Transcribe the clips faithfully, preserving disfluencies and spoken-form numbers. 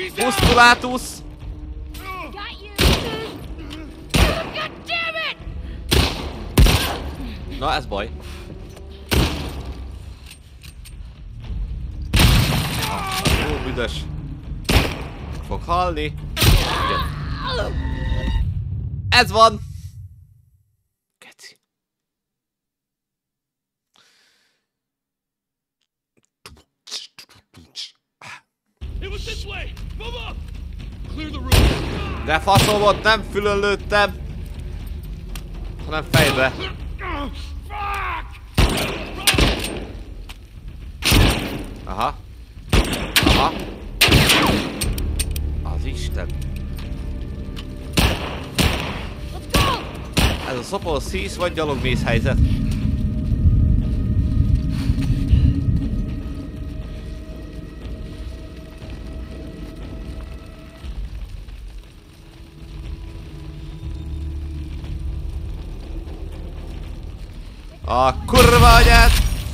Muszkulátusz! Na, ez baj. Ah, jó, büdös. Fog halni. Igen. Ez van! Keci. De faszom volt, nem fülön lőttem, hanem fejbe. Aha. Aha. Az Isten. Ez a szopó szísz vagy gyalogmész helyzet? A kurva anyát!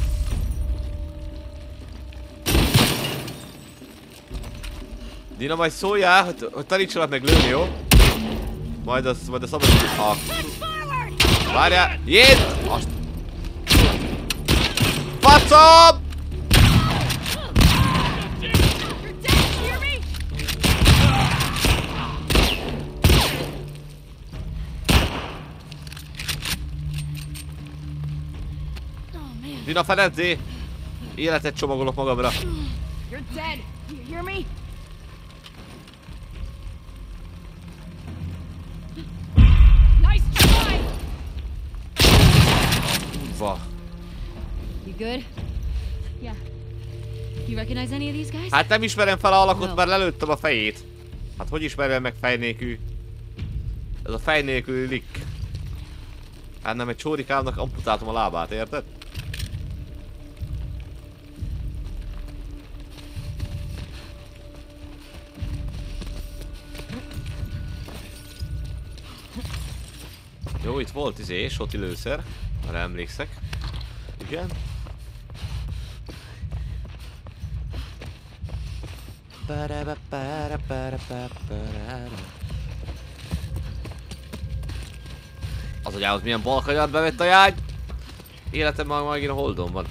Dina, majd szóljál, hogy, hogy tanítsalak meg lőni, jó? Majd az, majd a szabad... A... Várjál! Jét! Azt... Faszom! Dina, fenezzé! Életet csomagolok magamra. Kurva. Hát nem ismerem fel a alakot, mert lelőttem a fejét. Hát hogy ismerem meg fej nélkül? Ez a fej nélkül lik. Hát nem, egy csórikámnak amputáltam a lábát, érted? Jó, itt volt izé, soti lőszer, arra emlékszek. Igen. Az agyához milyen balkanyat bevett a jágy. Életem már megint a holdon van.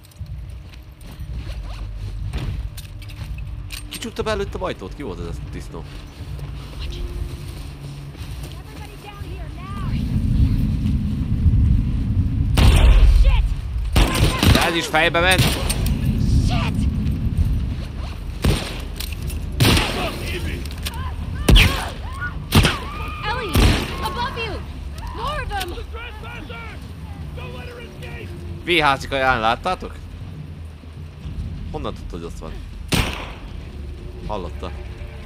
Ki csukta be előtt a ajtót? Ki volt ez a disznó? De ez is fejbe ment. V-házi kaján láttátok? Honnan tudtad, hogy ott van? Hallotta.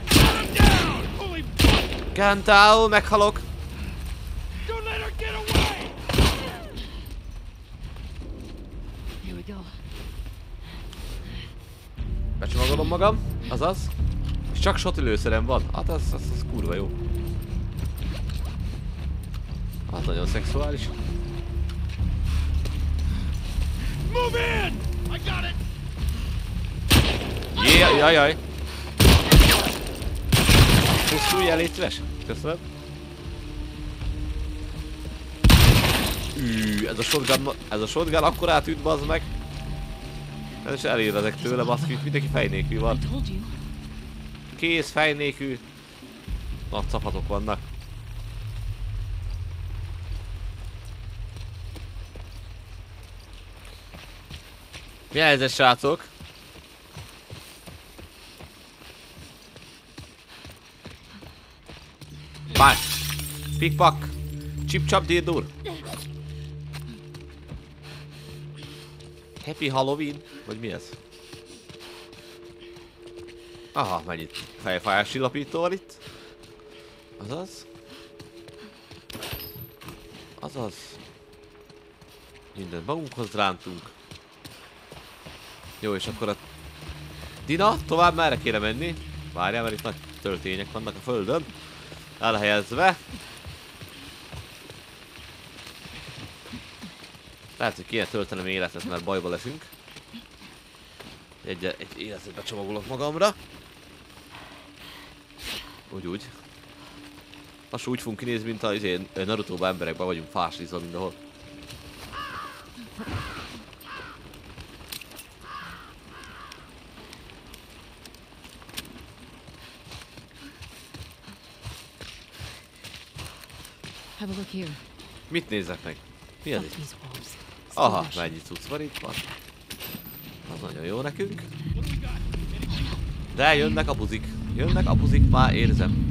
Gentile, meghalok! Becsomagolom magam, azaz. És csak soti lőszerem van. Hát ez, ez, ez kurva jó. Hát nagyon szexuális. Jaj, jaj, jaj. Pusztulj el, légy szíves. Köszönöm. Ű, ez a shotgun, ez a shotgun akkorát üt, bazd meg. Ez is elérezek tőle, baszki, mindenki fej nélkül van. Kész, fej nélkül. Nagy capatok vannak. Mi a helyzet, srácok? Bár! Pikpak! Csip-csap dildur! Happy Halloween? Vagy mi ez? Aha, mennyit fejfájás csillapító van itt. Azaz. Azaz. Mindent magunkhoz rántunk. Jó, és akkor a... Dina, tovább merre kéne menni? Várjál, mert itt nagy töltények vannak a földön. Elhelyezve. Lehet, hogy kéne töltenem életet, mert bajba leszünk. Egy, egy életet becsomagolok magamra. Úgy úgy. Most úgy fogunk kinézni, mint az izé, Naruto-ban emberekben vagyunk fáslizva mindenhol. Have a look here. Mit nézzek meg? Mi az Fuck itt? these wolves. Aha, Still mennyi cucc van itt van. Az nagyon jó nekünk. De jönnek a buzik. Jönnek a buzik, már érzem.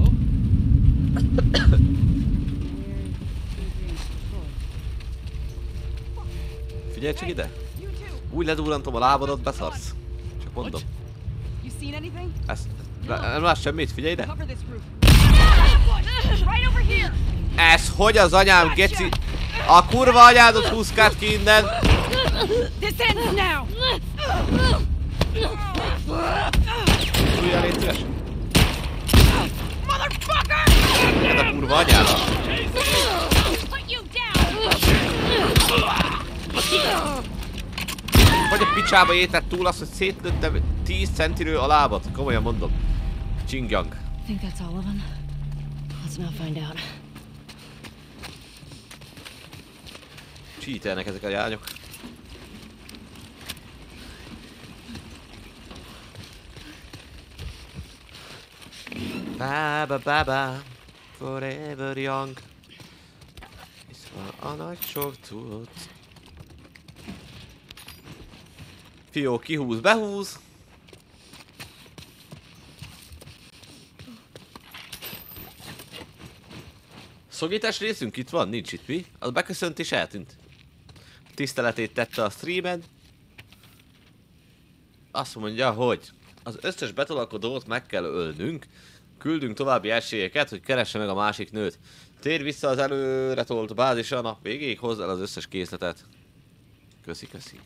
Figyelj csak ide! Úgy ledurrantom a lábadat, beszarsz. Csak mondom. You seen anything? Ezt... Nem látsz semmit, figyelj ide! Cover this roof. Right over here. Ez hogy az anyám, geci? A kurva anyádot húzkád ki innen! This ends now. Újjál, légy szíves! Motherfucker! Ez a kurva anyádat! Put you down. Vagy a picsába étett túl azt, hogy szétlőttem tíz centiről a lábat. Komolyan mondom. Csingyang. I think that's all of them. Let's now find out. Cheaternek ezek a lányok. Ba ba ba ba, forever young. Itt van a nagy sok cucc. Fió, kihúz, behúz. Szogítás részünk itt van? Nincs itt, mi? Az beköszöntés eltűnt. Tiszteletét tette a streamen. Azt mondja, hogy az összes betolakodót meg kell ölnünk. Küldünk további esélyeket, hogy keresse meg a másik nőt. Tér vissza az előre tolt bázisra a nap végéig, hozd el az összes készletet. Köszi, köszi.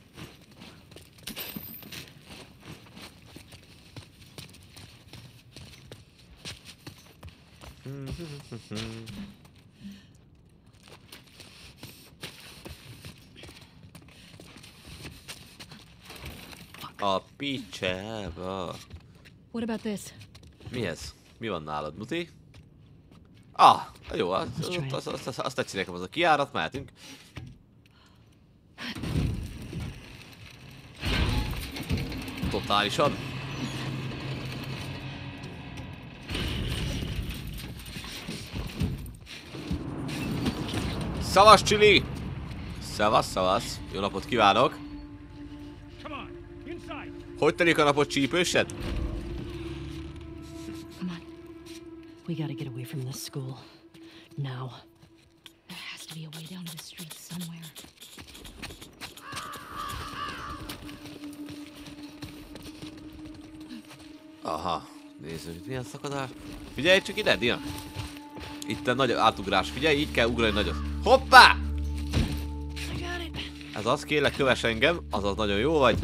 A picsába. What about this? Mi ez? Mi van nálad, Muti? Ah, jó, az, az, az, az, azt tetszik nekem az a kiárat, mehetünk. Totálisan. Szavasz, Csili! Szavasz, szavasz. Jó napot kívánok! Hogy telik a napot, csípősed? Come on. We gotta get away from this school. Now. There has to be a way down to the street somewhere. Aha, nézzük, milyen szakadás. Figyelj csak ide, Dina! Itt nagy átugrás, figyelj, így kell ugrani nagyot. Hoppá! Ez az, kérlek, kövess engem, azaz nagyon jó vagy.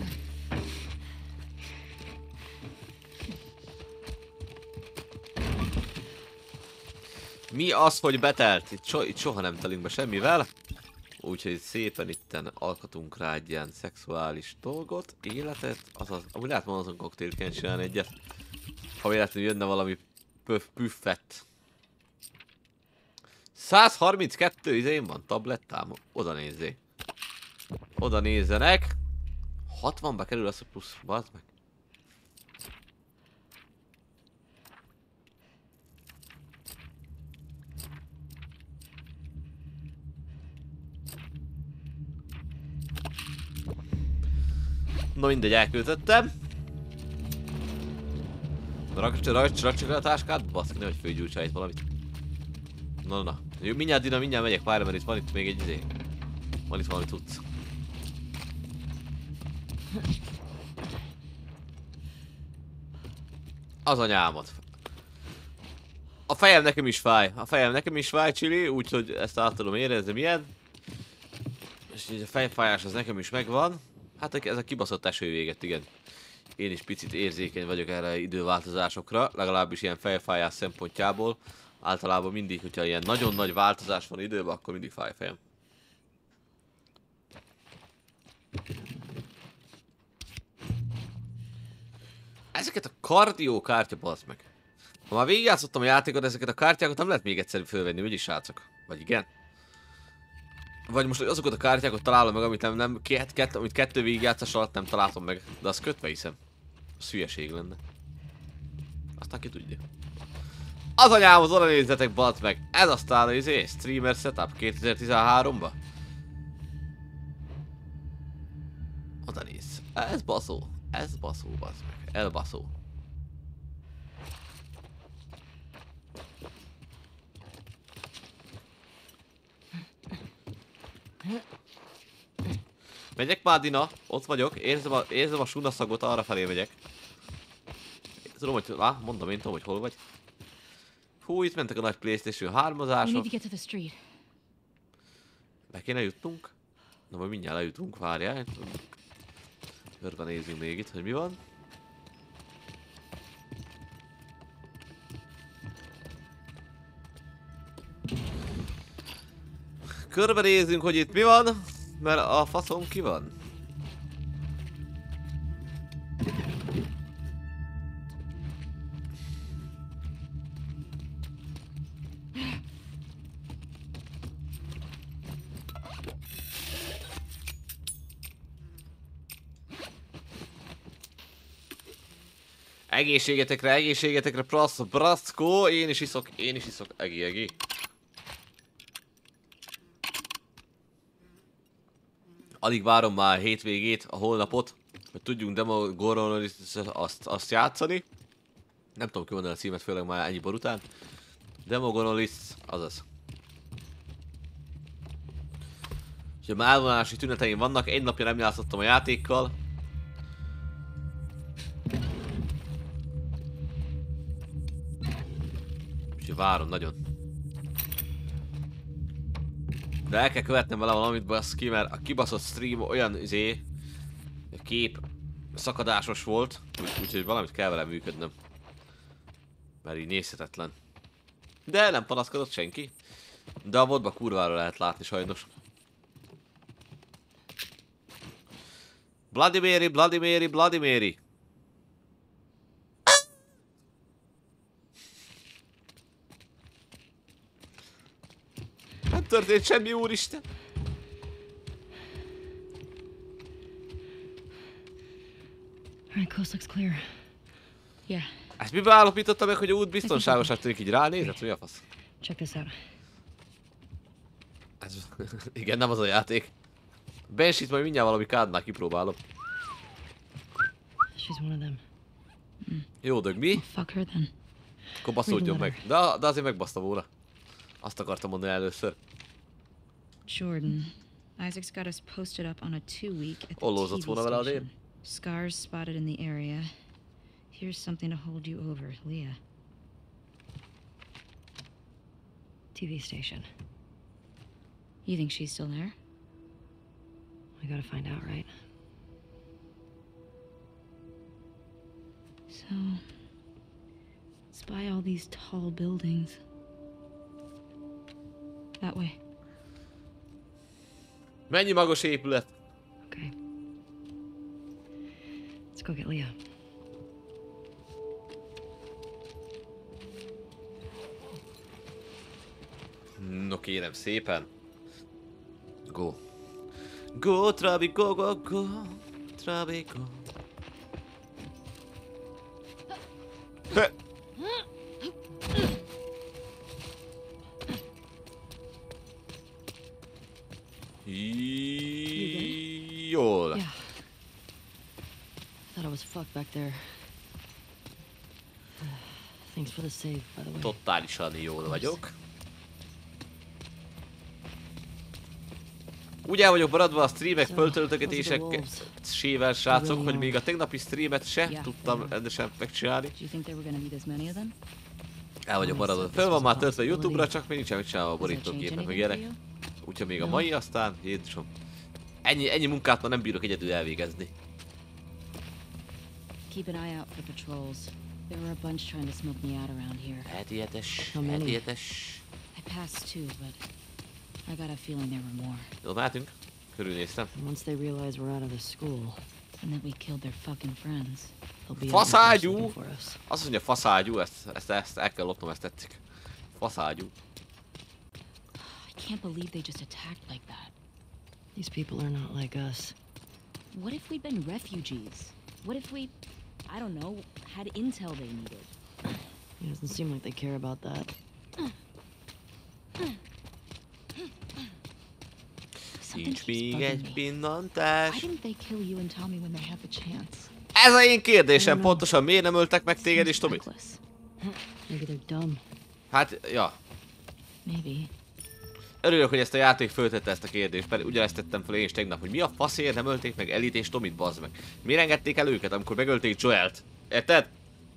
Mi az, hogy betelt? Itt, so itt soha nem telünk be semmivel. Úgyhogy szépen itten alkatunk rá egy ilyen szexuális dolgot, életet, azaz, amúgy lehet azon koktélt csinálni egyet. Ha véletlenül jönne valami pöf, püffett. száz harminckettő izén van tablettám, oda nézzé. Oda nézzenek. hatvanba kerül az a plusz, bazd meg. No mindegy, elküldöttem. Rakd csak a táskát, baszki, nehogy főgyújtsa itt valamit. Na, na, na. Jó, mindjárt Dina, mindjárt megyek, várj, mert itt van itt még egy izé. Van itt valami tudsz. Az anyámat. A fejem nekem is fáj. A fejem nekem is fáj, Csili, úgyhogy ezt át tudom érezni, milyen. És így a fejfájás az nekem is megvan. Hát ez a kibaszott eső véget, igen. Én is picit érzékeny vagyok erre időváltozásokra, legalábbis ilyen fejfájás szempontjából. Általában mindig, hogyha ilyen nagyon nagy változás van időben, akkor mindig fáj a fejem. Ezeket a kardiókártya, bazd meg. Ha már végigjátszottam a játékot, ezeket a kártyákat nem lehet még egyszerű fölvenni, úgyis srácok? Vagy igen? Vagy most azokat a kártyákat találom meg, amit nem, nem két, kett, amit kettő végigjátszás alatt nem találtam meg. De azt kötve hiszem. Az hülyeség lenne. Aztán ki tudja. Az anyámhoz oda nézzetek, bazd meg! Ez aztán az izé, streamer setup kétezer-tizenháromba? Oda nézz. Ez baszó. Ez baszó, bazd meg. Elbaszó. Megyek már, Dina, ott vagyok, érzem a, érzem a sunaszagot, arra felé megyek. Tudom, hogy, lá, mondom én, tudom, hogy hol vagy. Hú, itt mentek a nagy PlayStation We hármazások. need to get to the street. Be kéne jutnunk? Na, majd mindjárt lejutunk, várjál. Körbenézzünk még itt, hogy mi van. Körbenézzünk, hogy itt mi van, mert a faszom ki van. Egészségetekre, egészségetekre, prasz, braszkó, én is iszok, én is iszok, egi, egi. Alig várom már a hétvégét, a holnapot, hogy tudjunk Demogorgon azt, azt játszani. Nem tudom kimondani a címet, főleg már ennyi bor után. Demogorgon, azaz. Úgyhogy már elvonási tüneteim vannak, egy napja nem játszottam a játékkal. Úgyhogy várom nagyon. De el kell követnem vele valamit, baszki, mert a kibaszott stream olyan izé, a kép szakadásos volt, úgyhogy úgy, valamit kell vele működnöm. Mert így nézhetetlen. De nem panaszkodott senki. De a modba kurvára lehet látni sajnos. Bloody Mary, Bloody Mary, Bloody Mary. Nem történt semmi, úristen! Alright, coast looks clear. Yeah, Ezt miben állapította meg, hogy a út biztonságosak tűnik, így ránézett? Mi a fasz? check this out. Ez, igen, nem az a játék. Banshee-t majd mindjárt valami kádnál kipróbálom. She's one of them. Jó dög, mi? Fuck her then. Akkor baszódjon meg. De, de azért megbaszta volna. Azt akartam mondani először. Jordan, Isaac's got us posted up on a two-week at the Ollózott T V volna vele azért. station. Scars spotted in the area. Here's something to hold you over, Leah. T V station. You think she's still there? We gotta find out, right? So, spy all these tall buildings. That way. Mennyi magas épület? Okay. Let's go get Leah. No kérem szépen. Go. Go, Trabi, go, go, go. Trabi, go. He. Jól. Yeah. Thought I was fucked back there. Thanks for the save, by the way. Totálisan jól vagyok. Úgy el vagyok maradva a streamek föltöltögetéseksével, srácok, hogy még a tegnapi streamet se tudtam rendesen megcsinálni. Do you think there were gonna be this many of them? El vagyok maradva. Föl van már töltve YouTube-ra, csak még nincsen megcsinálva a Does that change borítógépet, meg anything for ilyenek. you? Úgyhogy még a mai, aztán Jézusom. Ennyi, ennyi munkát már nem bírok egyedül elvégezni. Keep an eye out for patrols. There were a bunch trying to smoke me out around here. Hetietes, How many? hetietes. I passed two, but I got a feeling there were more. Jó, mehetünk. Körülnéztem. And once they realize we're out of the school, And that we killed their fucking friends. They'll be Faszágyú! looking for us. Azt mondja faszágyú, ezt, ezt, ezt el kell lopnom, ezt tetszik. Faszágyú. I can't believe they just attacked like that. These people are not like us. What if we'd been refugees? What if we, I don't know, had intel they needed? It doesn't seem like they care about that. Nincs Something keeps még bugging egy me. Why pillantás. didn't they kill you and Tommy when they had the chance? Ez a én kérdésem I don't know. pontosan, miért nem öltek meg téged és Seems Tomit? reckless. Maybe they're dumb. Hát, ja. Maybe. Örülök, hogy ezt a játék föltette ezt a kérdést, pedig ugyanezt tettem fel én is tegnap, hogy mi a faszért nem ölték meg Elit és Tomit, bazd meg. Miért engedték el őket, amikor megölték Joelt? Érted?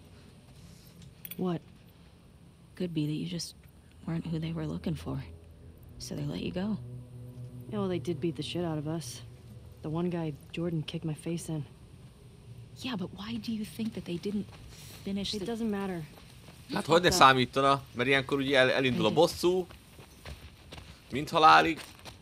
What? Could be that you just weren't who they were looking for. So they let you go. Yeah, well, they did beat the shit out of us. The one guy, Jordan, kicked my face in. Yeah, but why do you think that they didn't finish It the... doesn't matter. Hát hogy ne számítana, mert ilyenkor ugye el, elindul a bosszú. Mint halálig.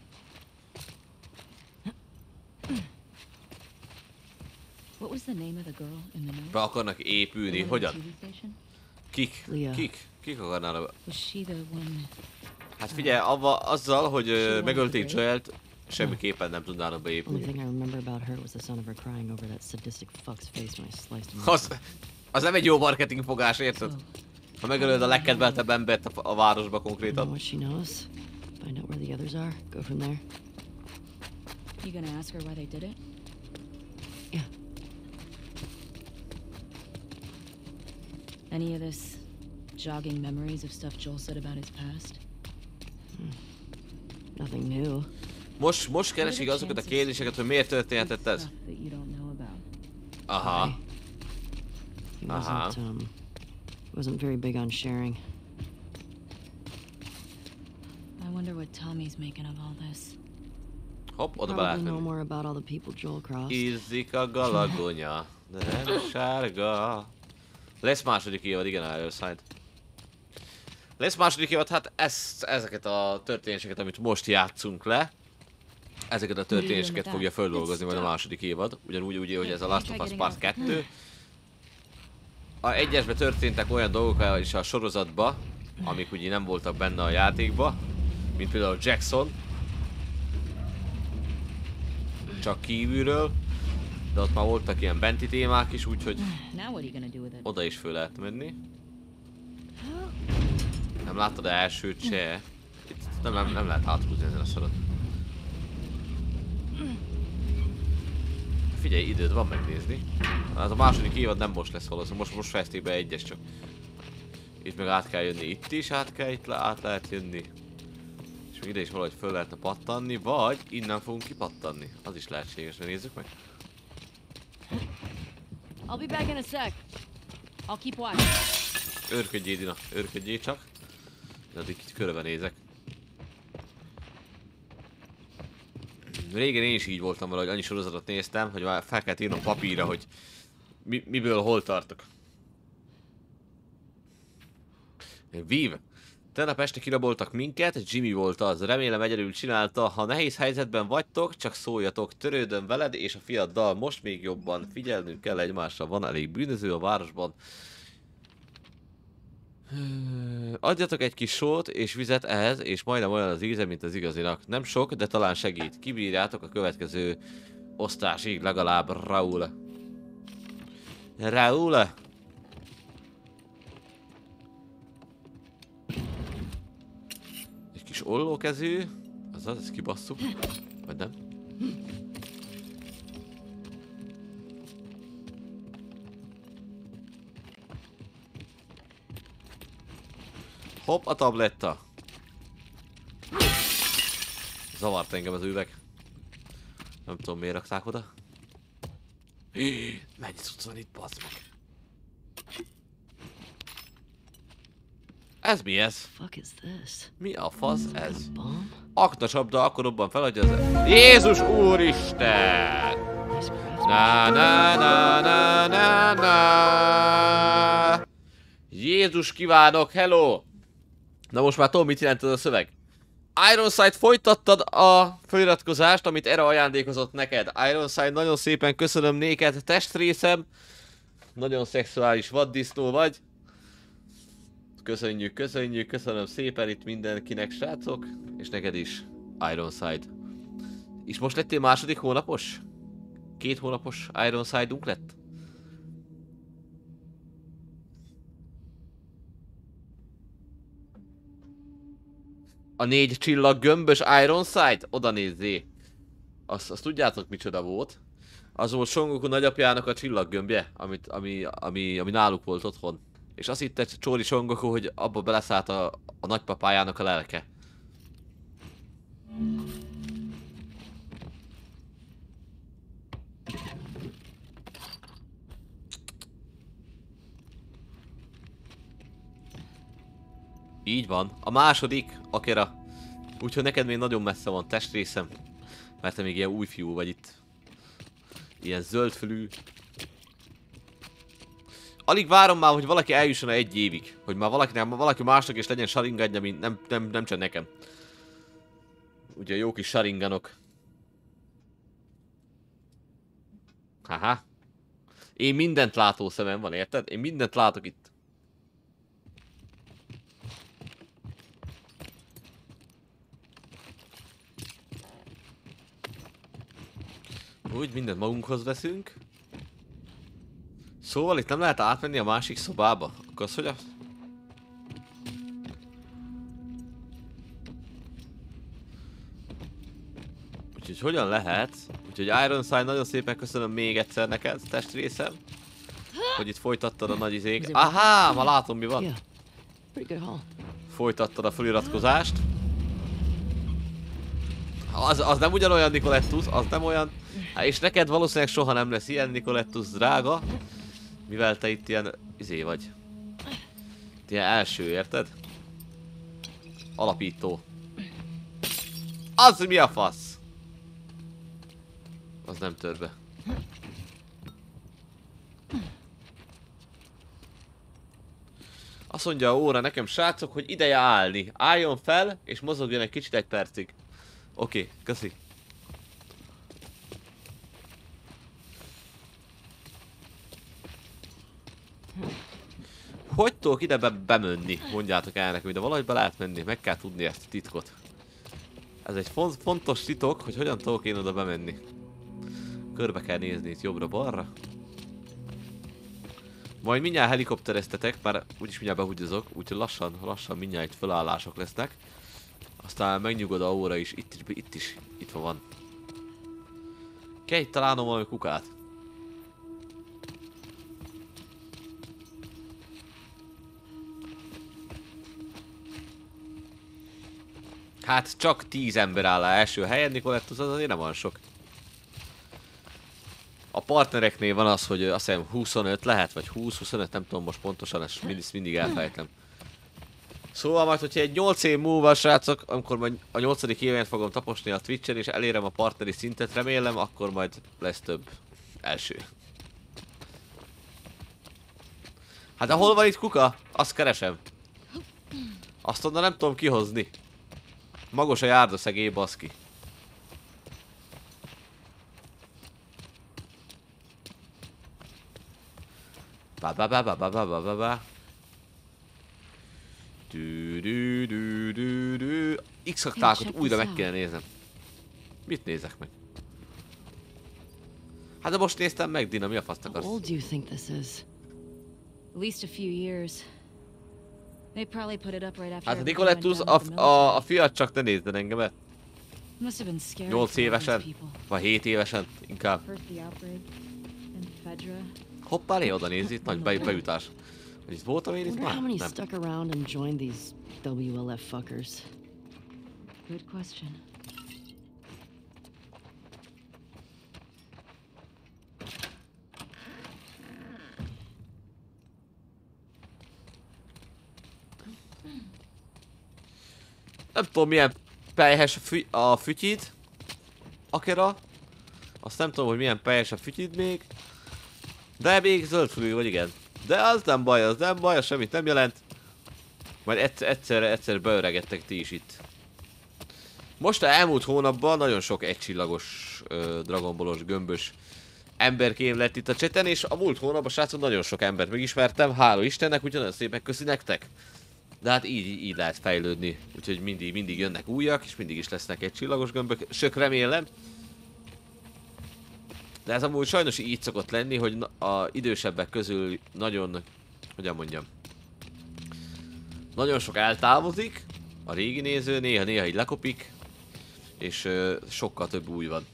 What was the name of the girl in the note? Be akarnak épülni, The one hogyan? at the T V station? Kik? Leah. Kik? Kik akarnának? Was she the one... Hát figyelj, avva, azzal, hogy ö, She megölték wanted to Joelt, semmiképpen nem tudnának Only beépülni. thing I remember about her was the sound of her crying over that sadistic fuck's face when I sliced him. Az, az nem egy jó marketing fogás, érted? So, Ha megölöd a legkedveltebb embert a, a városba Know konkrétan. what she knows. Find out where the others are. Go from there. you gonna ask her why they did it? Yeah. Any of this jogging memories of stuff Joel said about his past? Nothing new. Most, most keresik azokat a kérdéseket, hogy miért történhetett ez. Stuff that you don't know about. Aha. He Uh-huh. wasn't, um, wasn't very big on sharing. I wonder what Tommy's making of all this. Hopp, oda be lehet Probably know menni. more about all the people Joel crossed. Ízzik a galagonya, de nem sárga. Lesz második évad, igen, Ironside. Lesz második évad, hát ezt, ezeket a történéseket, amit most játszunk le, ezeket a történéseket fogja földolgozni majd a második évad. Ugyanúgy, úgy, hogy ez a Last of Us Part kettő. A egyesbe történtek olyan dolgok is a sorozatba, amik ugye nem voltak benne a játékba, mint például Jackson. Csak kívülről, de ott már voltak ilyen benti témák is, úgyhogy Now what are you gonna do with it? oda is föl lehet menni. Nem láttad elsőt se? Itt nem, nem, nem lehet hátrúzni ezen a szoron. Figyelj, időd van megnézni. Hát a második évad nem most lesz valószínűleg, most, most fejezték be egyes csak. Itt meg át kell jönni, itt is át kell, itt le, át lehet jönni. És még ide is valahogy föl lehetne pattanni, vagy innen fogunk kipattanni. Az is lehetséges, nézzük meg. I'll be back in a sec. I'll keep watch. Őrködjél, Dina, őrködjél csak. De addig itt körbenézek. Régen én is így voltam valahogy, annyi sorozatot néztem, hogy már fel kellett írnom papírra, hogy mi, miből hol tartok. Viv. Tegnap este kiraboltak minket, Jimmy volt az, remélem egyedül csinálta, ha nehéz helyzetben vagytok, csak szóljatok, törődöm veled és a fiaddal, most még jobban, figyelnünk kell egymásra, van elég bűnöző a városban. Adjatok egy kis sót és vizet ehhez, és majdnem olyan az íze, mint az igazinak. Nem sok, de talán segít. Kibírjátok a következő osztásig, legalább Raúl. Raúl! Egy kis ollókezű. Azaz, ezt kibasszuk. Vagy nem? Hopp, a tabletta. Zavart engem az üveg. Nem tudom miért rakták oda. Mennyi cucc van itt, bazd meg. Ez mi ez? Fuck is this? Mi a fasz ez? Bomb? Aknacsapda, akkor robban fel, hogy az... Jézus úristen! Nice craft. Na na na na na na. Jézus kívánok, hello! Na most már tudom, mit jelent ez a szöveg. Ironside, folytattad a feliratkozást, amit erre ajándékozott neked. Ironside, nagyon szépen köszönöm néked, testrészem. Nagyon szexuális vaddisznó vagy. Köszönjük, köszönjük, köszönöm szépen itt mindenkinek, srácok. És neked is, Ironside. És most lettél második hónapos? Két hónapos Ironside-unk lett? A négy csillag gömbös Ironside? Oda nézzé. Azt, azt tudjátok micsoda volt? Az volt Son Goku nagyapjának a csillaggömbje, amit, ami, ami, ami náluk volt otthon. És azt hitte Csóri Son Goku, hogy abba beleszállt a, a nagypapájának a lelke. Így van. A második, Akira. Úgyhogy neked még nagyon messze van testrészem. Mert te még ilyen új fiú vagy itt. Ilyen zöldfülű. Alig várom már, hogy valaki eljusson egy évig. Hogy már valakinek, valaki másnak is legyen sharinganja, mint nem, nem, nem csak nekem. Ugye jó kis sharinganok. Haha. Én mindent látó szemem van, érted? Én mindent látok itt. Úgy, mindent magunkhoz veszünk. Szóval itt nem lehet átmenni a másik szobába. Akkor az, hogy a... Úgyhogy hogyan lehet? Úgyhogy Ironside, nagyon szépen köszönöm még egyszer neked, testrészem. Hogy itt folytattad a nagy izék. Ahá, ma látom mi van. Folytattad a feliratkozást. Az, az nem ugyanolyan, Nicolettus, az nem olyan. Há, és neked valószínűleg soha nem lesz ilyen, Nicolettus drága. Mivel te itt ilyen, izé vagy. Ilyen első, érted? Alapító. Az mi a fasz? Az nem tör be. Azt mondja a óra nekem, srácok, hogy ideje állni. Álljon fel, és mozogjon egy kicsit egy percig. Oké, okay, köszi. Hogy tudok ide be bemönni? Mondjátok el nekem, de valahogy be lehet menni, meg kell tudni ezt a titkot. Ez egy font fontos titok, hogy hogyan tudok én oda bemenni. Körbe kell nézni itt jobbra-balra. Majd mindjárt helikoptereztetek, már úgyis mindjárt behúgyozok, úgyhogy lassan, lassan mindjárt itt fölállások lesznek. Aztán megnyugod a óra is, itt, itt, itt is, itt van. Kell itt találnom valami kukát. Hát csak tíz ember áll a első helyen, Nicolettus, az azért nem van sok. A partnereknél van az, hogy azt hiszem huszonöt lehet, vagy húsz-huszonöt, nem tudom most pontosan, ezt mindig, mindig elfelejtem. Szóval majd, hogyha egy nyolc év múlva, srácok, amikor majd a nyolcadik éven fogom taposni a Twitchen, és elérem a partneri szintet, remélem, akkor majd lesz több első. Hát ahol van itt kuka? Azt keresem. Azt onnan nem tudom kihozni. Magos a járda szegély, baszki. Ba ba ba ba ba ba ba ba ba. Du du du du du. X-aktákat újra meg kell néznem. Mit nézek meg? Hát de most néztem meg, Dina, mi a faszt akarsz? How old do you think this is? At least a few years. They probably put it up right after. Hát a Nicolettus, a, a, a fiat csak ne nézden engemet. Must have been scary. nyolc évesen, vagy hét évesen, inkább. Hoppá, lé, oda néz, itt nagy be, bejutás. Hogy itt voltam én itt már? How many Nem. stuck around and joined these W L F fuckers? Good question. Nem tudom milyen pelyhes a, fü a fütyid. Akira. Azt nem tudom, hogy milyen pelyhes a fütyid még. De még zöldfülű vagy, igen. De az nem baj, az nem baj, az semmit nem jelent. Majd egyszer, egyszer, egyszer beöregettek ti is itt. Most a elmúlt hónapban nagyon sok egycsillagos, uh, Dragon Ballos, gömbös emberkém lett itt a cseten, és a múlt hónapban, srácok, nagyon sok embert megismertem, hála Istennek, úgyhogy nagyon szépen köszi nektek. De hát így, így lehet fejlődni, úgyhogy mindig, mindig jönnek újak, és mindig is lesznek egy csillagos gömbök, sök remélem. De ez amúgy sajnos így szokott lenni, hogy a idősebbek közül nagyon, hogyan mondjam, nagyon sok eltávozik, a régi néző, néha-néha így lekopik, és uh, sokkal több új van.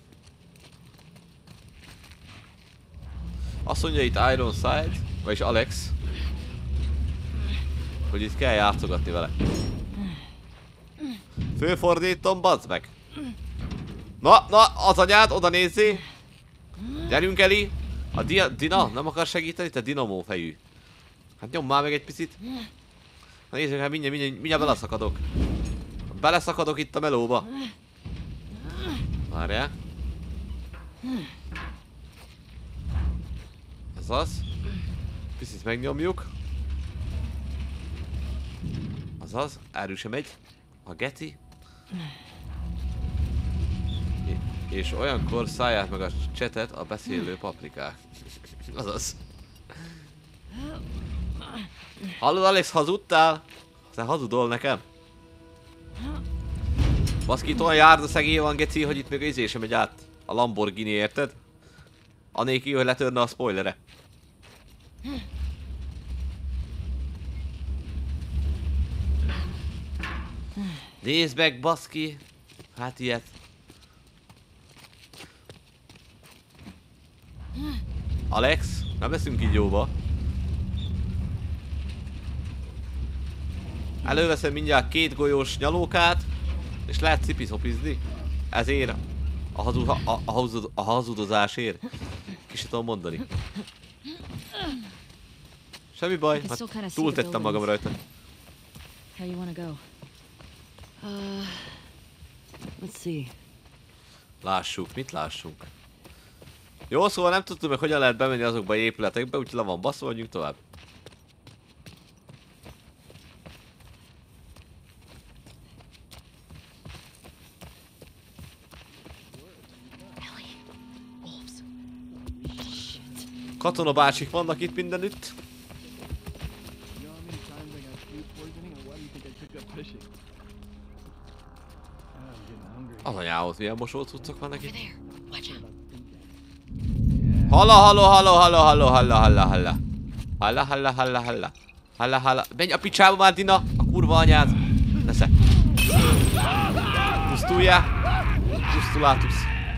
Azt mondja itt Ironside, vagyis Alex, hogy itt kell játszogatni vele. Főfordítom, bazd meg! Na, na, az anyád, oda nézzé! Gyerünk, Eli! A dia, Dina, nem akar segíteni? Te dinamó fejű. Hát nyom már meg egy picit. Na nézzük, hát mindjárt, mindjárt, mindjárt beleszakadok. Beleszakadok itt a melóba. Várjál. Ez az. Picit megnyomjuk. Azaz, erőse megy. A geci. És olyankor szállják meg a csetet a beszélő paprikák. Azaz. Hallod, Alex, hazudtál? Te hazudol nekem? Baszki, itt olyan járda szegély van, geci, hogy itt még izé sem megy át a Lamborghini, érted? Anélkül, hogy letörne a spoilere. Nézd meg, baszki! Hát ilyet. Alex, nem leszünk így jóba. Előveszem mindjárt két golyós nyalókát, és lehet cipizopizni. Ezért a, hazud, a, a, hazud, a hazudozásért. Kicsit tudom mondani. Semmi baj, hát túltettem magam rajta. How you wanna go? Uh, let's see. Lássuk, mit lássunk? Jó, szóval nem tudtuk meg, hogyan lehet bemenni azokba a épületekbe, úgyhogy le van baszva, vagyunk tovább. Katona bácsik vannak itt mindenütt. Az anyához milyen mosó cuccok vannak itt. Halla, halló, halló, halló, halló, halló, halló, halló. Halló, halló, halló, halló. Halló, halló. Menj a picsába már, Dina, a kurva anyád. Nesze. Pusztuljál. Pusztulátusz.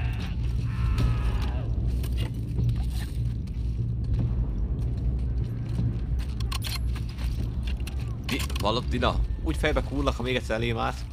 Di, hallott, Dina? Úgy fejbe kúrlak, ha még egyszer elém állsz.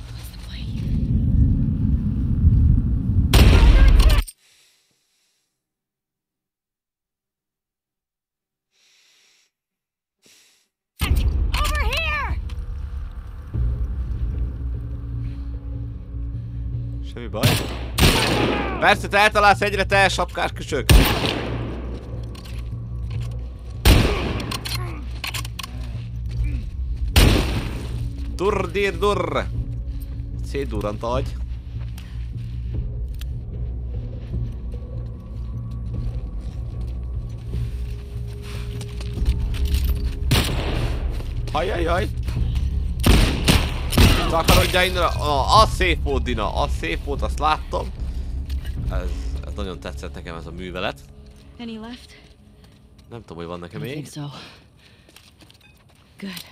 Semmi baj. Persze, te eltalálsz egyre, te sapkás kösök. Durr, dir, durr. Szétdurrant a agy. Ajajaj. Takarodjál innen, ah, az szép volt, Dina, az szép volt, azt láttam. Ez, ez nagyon tetszett nekem, ez a művelet. Any left? Nem tudom, hogy van nekem I think még. so. Good.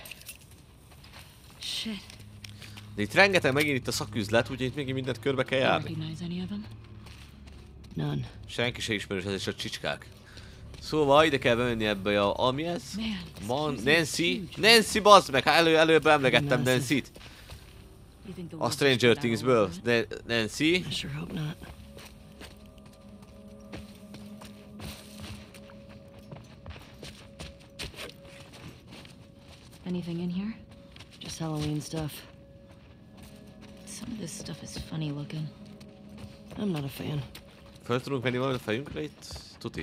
Shit. De itt rengeteg megint itt a szaküzlet, úgyhogy itt még mindent körbe kell járni. Recognize any of them? None. Senki se ismerős, ez is a csicskák. Szóval ide kell bemenni ebbe a... Ami ez? Man, Nancy? Nancy, bazd meg! Hát elő, előbb emlegettem Nancy-t. A Stranger Things-ből. Nancy. I sure hope not. Anything in here? Just Halloween stuff. Some of this stuff is funny looking. I'm not a fan. Föl tudunk menni valamit a fejünkre itt? Tuti.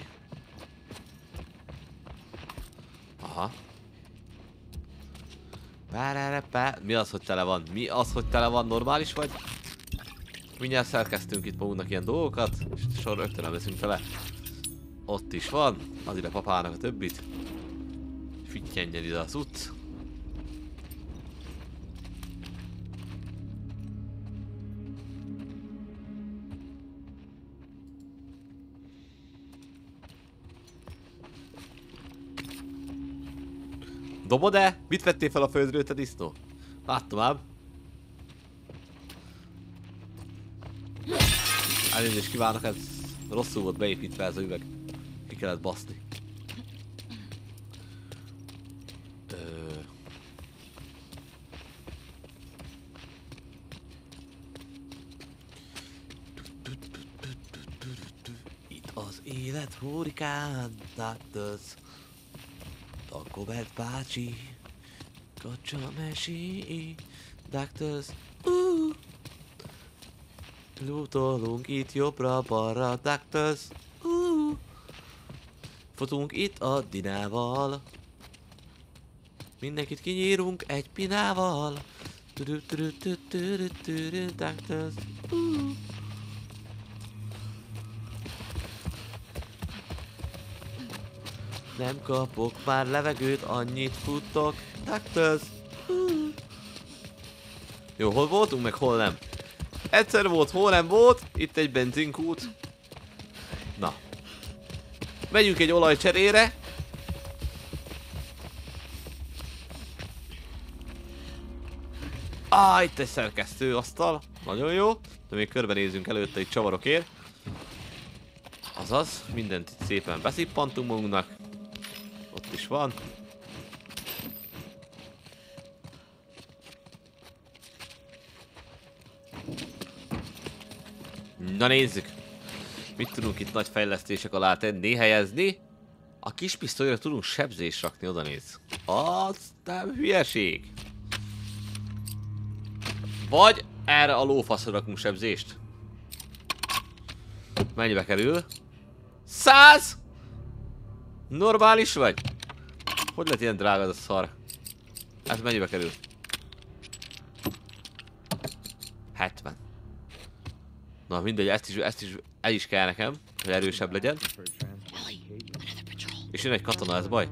Aha. Párárapá. Mi az, hogy tele van? Mi az, hogy tele van? Normális vagy? Mindjárt szerkeztünk itt magunknak ilyen dolgokat, és sor rögtön nem leszünk vele. Ott is van, az ide papának a többit. Fittyenjen ide az út. Dobod-e? Mit vettél fel a földről, te disznó? Láttam ám. Elnézést kívánok, ez rosszul volt beépítve ez a üveg. Ki kellett baszni. Ö... Itt az élet hurrikán, Doctors. Dagobert bácsi, kacsa mesi, Doctors. Uh. Lootolunk itt jobbra-balra, Doctors. Uh. Futunk itt a dinával. Mindenkit kinyírunk egy pinával. Doctors. Uh. Nem kapok már levegőt, annyit futok, Doctors. Uh. Jó, hol voltunk, meg hol nem? Egyszer volt, hol nem volt, itt egy benzinkút. Na. Megyünk egy olajcserére. Ah, itt egy szerkesztőasztal. Nagyon jó. De még körbenézünk előtte itt csavarokért. Azaz, mindent itt szépen beszippantunk magunknak. Ott is van. Na nézzük! Mit tudunk itt nagy fejlesztések alá tenni, helyezni? A kis pisztolyra tudunk sebzést rakni, oda néz. Az nem hülyeség! Vagy erre a lófaszra rakunk sebzést. Mennyibe kerül? Száz! Normális vagy? Hogy lehet ilyen drága ez a szar? Ez mennyibe kerül? hetven. Na mindegy, ezt is, ezt is, el is kell nekem, hogy erősebb legyen. És jön egy katona, ez baj.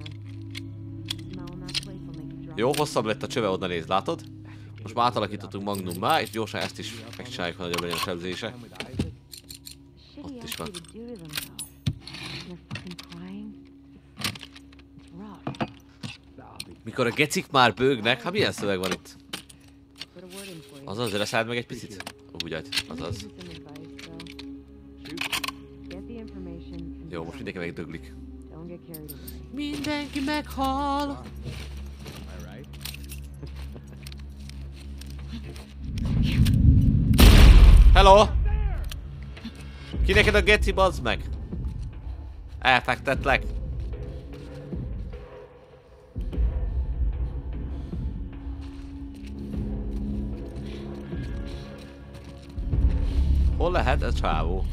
Jó, hosszabb lett a csöve, oda néz, látod? Most már átalakítottunk magnummá, és gyorsan ezt is megcsináljuk, hogy nagyobb legyen a sebzése. Ott is van. Mikor a gecik már bőgnek, hát milyen szöveg van itt? Azaz, de leszálld meg egy picit. Úgy agy, azaz. Jó, most mindenki megdöglik. Mindenki meghal! Hello! Ki neked a geci, bazd meg? Elfektetlek. Hol lehet ez csávó?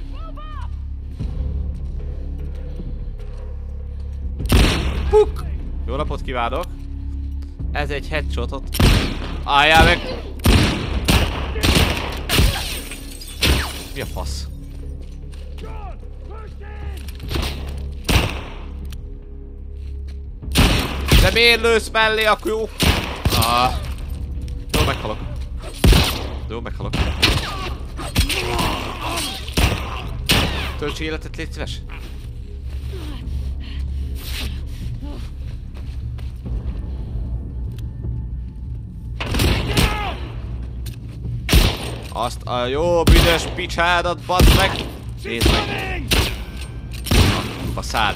Puk! Jó napot kívánok! Ez egy headshotot. Álljál meg! Mi a fasz? De miért lősz mellé, akkor jó? Ah. Jó, meghalok. Jó, meghalok. Töltsi életet, légy szíves. Azt a jó büdös picsádat, bazd meg! Nézd meg! A szád!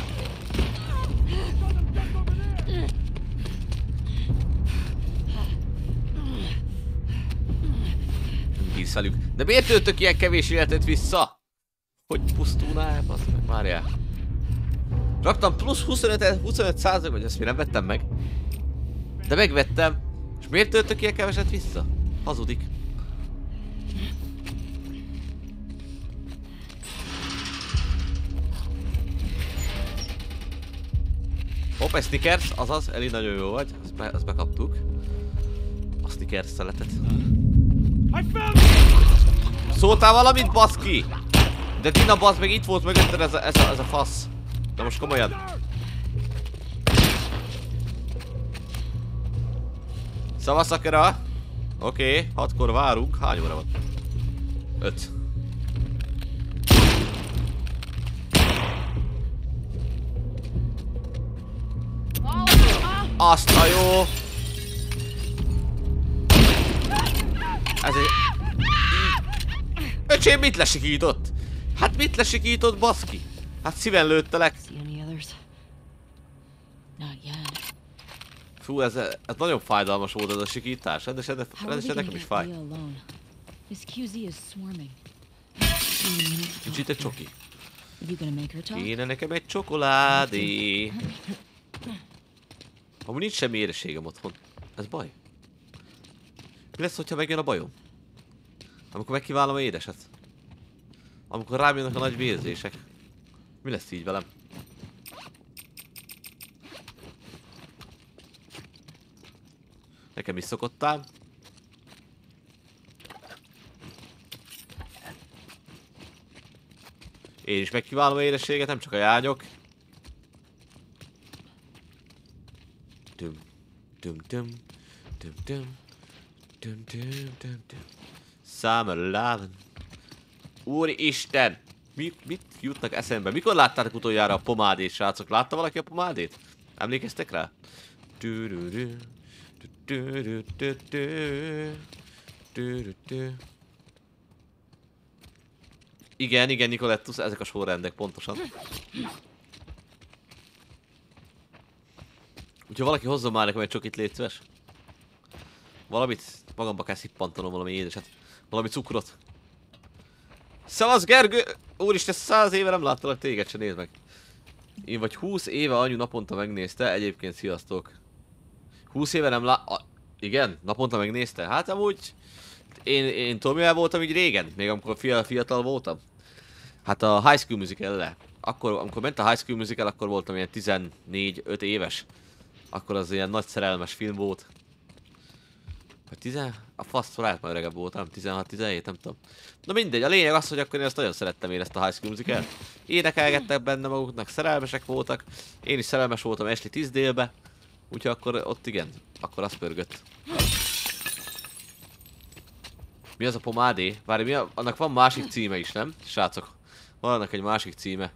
Bízz velük. De miért töltök ilyen kevés életet vissza? Hogy pusztulnál, bazd meg, várjál. Raktam plusz huszonöt százalék, vagy ezt még nem vettem meg. De megvettem. És miért töltök ilyen keveset vissza? Hazudik. Hopp, egy Snickers, azaz, Eli, nagyon jó vagy, azt, be, azt bekaptuk. A Snickers szeletet. Szóltál valamit, baszki? De Dina, bazd meg, itt volt mögötted ez a, ez a, ez a fasz. De most komolyan. Szavasz, Akira? Oké, okay, hatkor várunk. Hány óra van? Öt. Azt a jó! Ez egy... Öcsém, mit lesikított? Hát mit lesikított, baszki? Hát szíven lőttelek. See any others? Not yet. Fú, ez, ez nagyon fájdalmas volt ez a sikítás. Rendesen, How are we rendesen gonna nekem is get fáj. Leah alone? This Q Z is swarming. Kicsit egy csoki. Are you gonna make her talk? Kéne nekem egy csokoládé. Amúgy nincs semmi érességem otthon. Ez baj. Mi lesz, hogyha megjön a bajom? Amikor megkívánom a édeset? Amikor rám jönnek a nagy vérzések? Mi lesz így velem? Nekem is szokottál. Én is megkívánom a édességet, nem csak a jányok. Tum, tum, tum, tum, tum, tum, tum, tum, tum. Summer Love. Úristen! Mi, mit jutnak eszembe? Mikor láttátok utoljára a pomádét, srácok? Látta valaki a pomádét? Emlékeztek rá? Igen, igen, Nicolettus, ezek a sorrendek, pontosan. Úgyhogy valaki hozzon már nekem egy csokit, légy szíves. Valamit, magamba kell szippantanom valami édeset. Valami cukrot. Szavasz, Gergő! Úristen, száz éve nem láttalak téged se, nézd meg. Én vagy húsz éve anyu naponta megnézte, egyébként sziasztok. húsz éve nem lá... A... Igen? Naponta megnézte? Hát amúgy... Én, én tudom, mivel voltam így régen, még amikor fiatal, fiatal voltam. Hát a High School Musical-le. Akkor, amikor ment a High School Musical, akkor voltam ilyen tizennégy öt éves. Akkor az ilyen nagy szerelmes film volt. Vagy tizen... A fasz, lehet már öregebb voltam, tizenhat tizenhét, nem tudom. Na mindegy, a lényeg az, hogy akkor én ezt nagyon szerettem én ezt a High School Musical-t. Énekelgettek benne maguknak, szerelmesek voltak. Én is szerelmes voltam Ashley Tisdale-be. Úgyhogy akkor ott igen, akkor az pörgött. Mi az a pomádé? Várj, mi a... annak van másik címe is, nem? Srácok, van annak egy másik címe.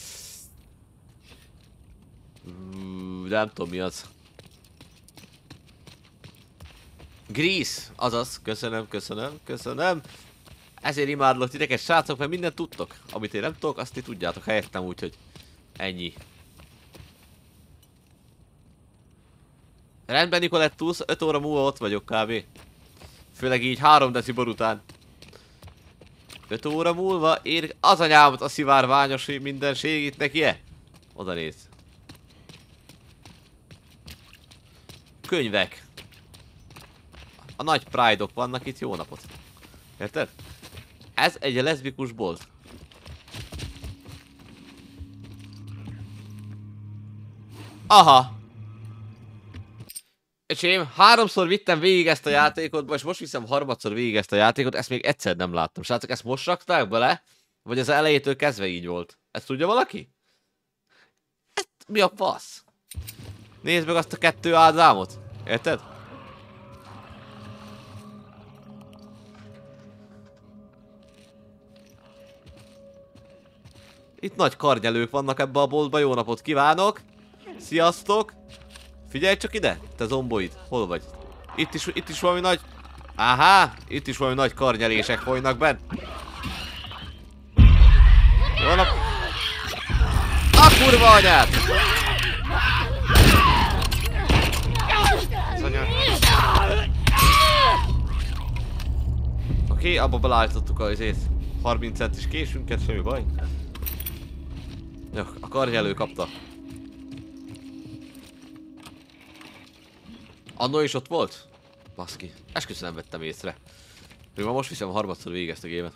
De nem tudom mi az. Grease, azaz, köszönöm, köszönöm, köszönöm. Ezért imádlak titeket, srácok, mert mindent tudtok. Amit én nem tudok, azt ti tudjátok helyettem, úgyhogy ennyi. Rendben, Nicolettus, öt óra múlva ott vagyok kb. Főleg így három decibor után. öt óra múlva ér az anyámat a szivárványos mindenség itt neki-e? Oda néz. Könyvek. A nagy pride-ok vannak itt, jó napot. Érted? Ez egy leszbikus bolt. Aha. Öcsém, háromszor vittem végig ezt a játékot, és most viszem harmadszor végig ezt a játékot, ezt még egyszer nem láttam. Srácok, ezt most rakták bele? Vagy az elejétől kezdve így volt? Ezt tudja valaki? Ez mi a fasz? Nézd meg azt a kettő Ádámot. Érted? Itt nagy karnyelők vannak ebbe a boltba, jó napot kívánok! Sziasztok! Figyelj csak ide, te zomboid, hol vagy? Itt is, itt is valami nagy... Áhá, itt is valami nagy karnyelések folynak benn. Jó nap... A kurva anyát! Oké, okay, abba belállítottuk az izét. harminc centis késünket, semmi baj. Jó, a karnyelő kapta. Annó is ott volt? Baszki. Esküszöm nem vettem észre. Még ma most viszem harmadszor végig ezt a gémet.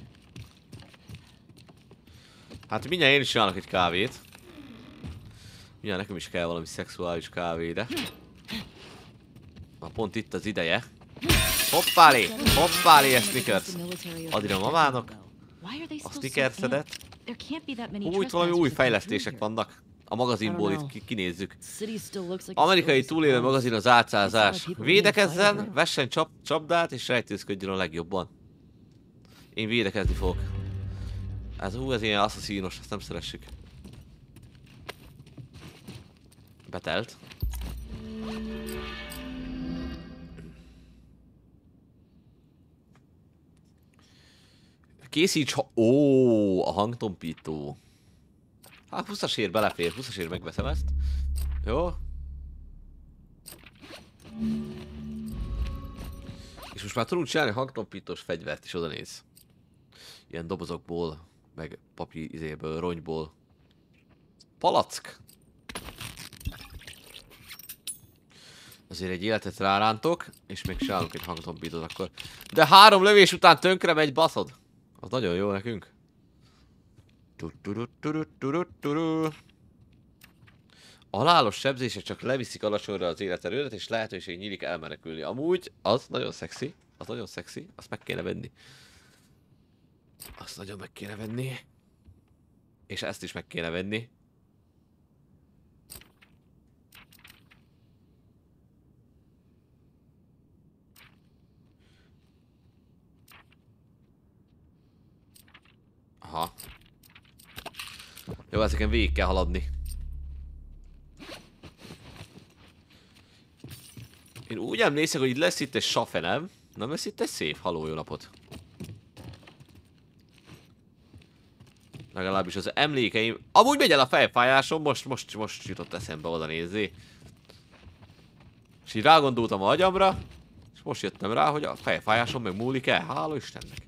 Hát mindjárt én is csinálok egy kávét. Mindjárt nekem is kell valami szexuális kávé, de... Na pont itt az ideje. Hoppálé! Hoppálé, a Snickers! Addig a mamának a Snickersedet. Úgy valami új fejlesztések vannak. A magazinból itt ki kinézzük. Amerikai túlélő magazin az átszázás. Védekezzen, vessen csap csapdát és rejtőzködjön a legjobban. Én védekezni fogok. Ez hú, ez ilyen asszaszínos, ezt nem szeressük. Betelt. Készíts ha... Ó, a hangtompító. Hát húszasér belefér, húszasér megveszem ezt. Jó. És most már tudunk csinálni hangtompítós fegyvert is, oda néz. Ilyen dobozokból, meg papír izéből, rongyból. Palack! Azért egy életet rárántok, és még csinálunk egy hangtompítót akkor. De három lövés után tönkre megy, baszod! Az nagyon jó nekünk. A halálos sebzések csak leviszik alacsonyra az életerődet, és lehetőség nyílik elmenekülni. Amúgy az nagyon szexi, az nagyon szexi, azt meg kéne venni. Azt nagyon meg kéne venni. És ezt is meg kéne venni. Aha. Jó, ezeken végig kell haladni. Én úgy emlékszem, hogy itt lesz itt egy safe, nem? Nem lesz itt egy szép haló, jó napot. Legalábbis az emlékeim... Amúgy megy el a fejfájásom, most, most, most jutott eszembe oda nézni. És így rágondoltam a agyamra, és most jöttem rá, hogy a fejfájásom meg múlik el. Hála Istennek.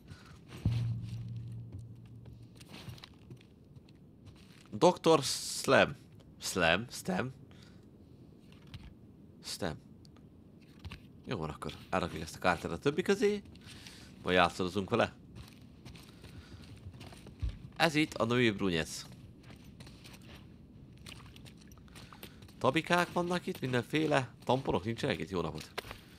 doktor Slam. Slam? Stem? Stem. Jó van, akkor elrakjuk ezt a kártát a többi közé. Majd játszadozunk vele. Ez itt a női brunyec. Tabikák vannak itt, mindenféle. Tamponok nincsenek itt, jó napot.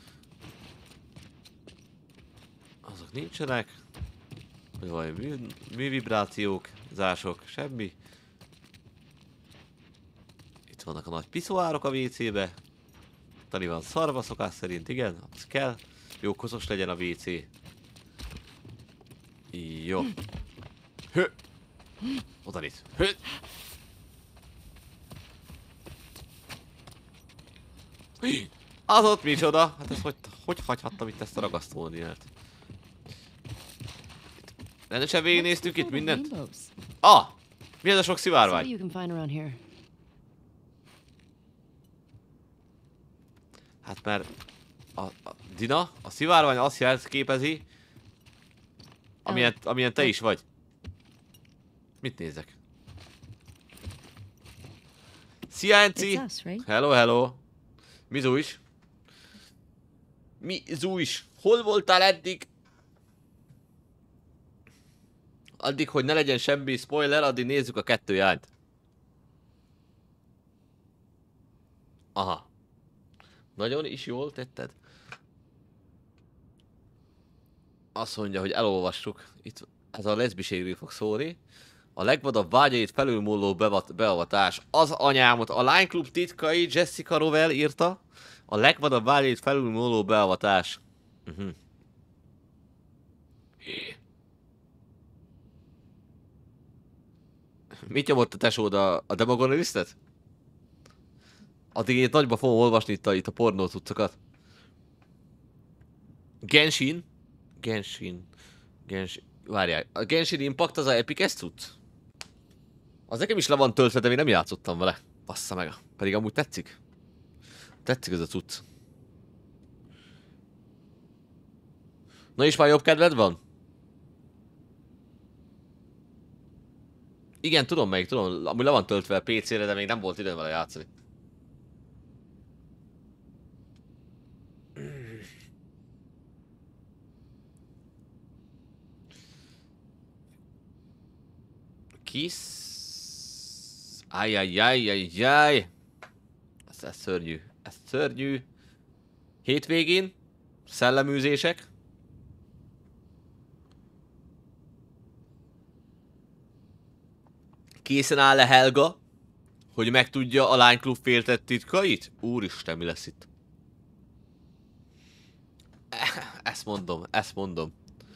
Azok nincsenek. Vagy mű, művibrációk, zások, semmi. Itt vannak a nagy piszoárok a vécébe. Tani van szarva szokás szerint, igen, az kell. Jó koszos legyen a vé cé. Jó. Hö. Oda néz. Hö. Az ott micsoda? Hát ez hogy, hogy hagyhattam itt ezt a ragasztóniát? Rendesen végignéztük itt mindent? Ah! Mi ez a sok szivárvány? Hát mert a, a Dina, a szivárvány azt jelképezi, amilyen, amilyen te is vagy. Mit nézek? Szia, Enci! Hello, hello! Mi zújs? Mi zújs? Hol voltál eddig? Addig, hogy ne legyen semmi spoiler, addig nézzük a kettő jányt. Aha. Nagyon is jól tetted. Azt mondja, hogy elolvassuk. Itt ez a leszbiségről fog szólni. A legvadabb vágyait felülmúló beavatás. Az anyámot. A Line Club titkai Jessica Rowell írta. A legvadabb vágyait felülmúló beavatás. Uh-huh. Mit nyomott a tesód, a, a Demogonalistet? Addig én nagyba fogom olvasni itt a, itt a pornó cuccokat. Genshin? Genshin. Genshin. Várjál. A Genshin Impact az a Epic cucc? Az nekem is le van töltve, de még nem játszottam vele. Bassza meg. Pedig amúgy tetszik. Tetszik ez a cucc. Na és már jobb kedved van? Igen, tudom melyik, tudom. Amúgy le van töltve a pé cére, de még nem volt időm vele játszani. Kiss. Ajjajjajjajjaj. Ez, ez szörnyű. Ez szörnyű. Hétvégén Szelleműzések. Készen áll-e Helga, hogy megtudja a lányklub féltett titkait? Úristen, mi lesz itt? Ezt mondom, ezt mondom.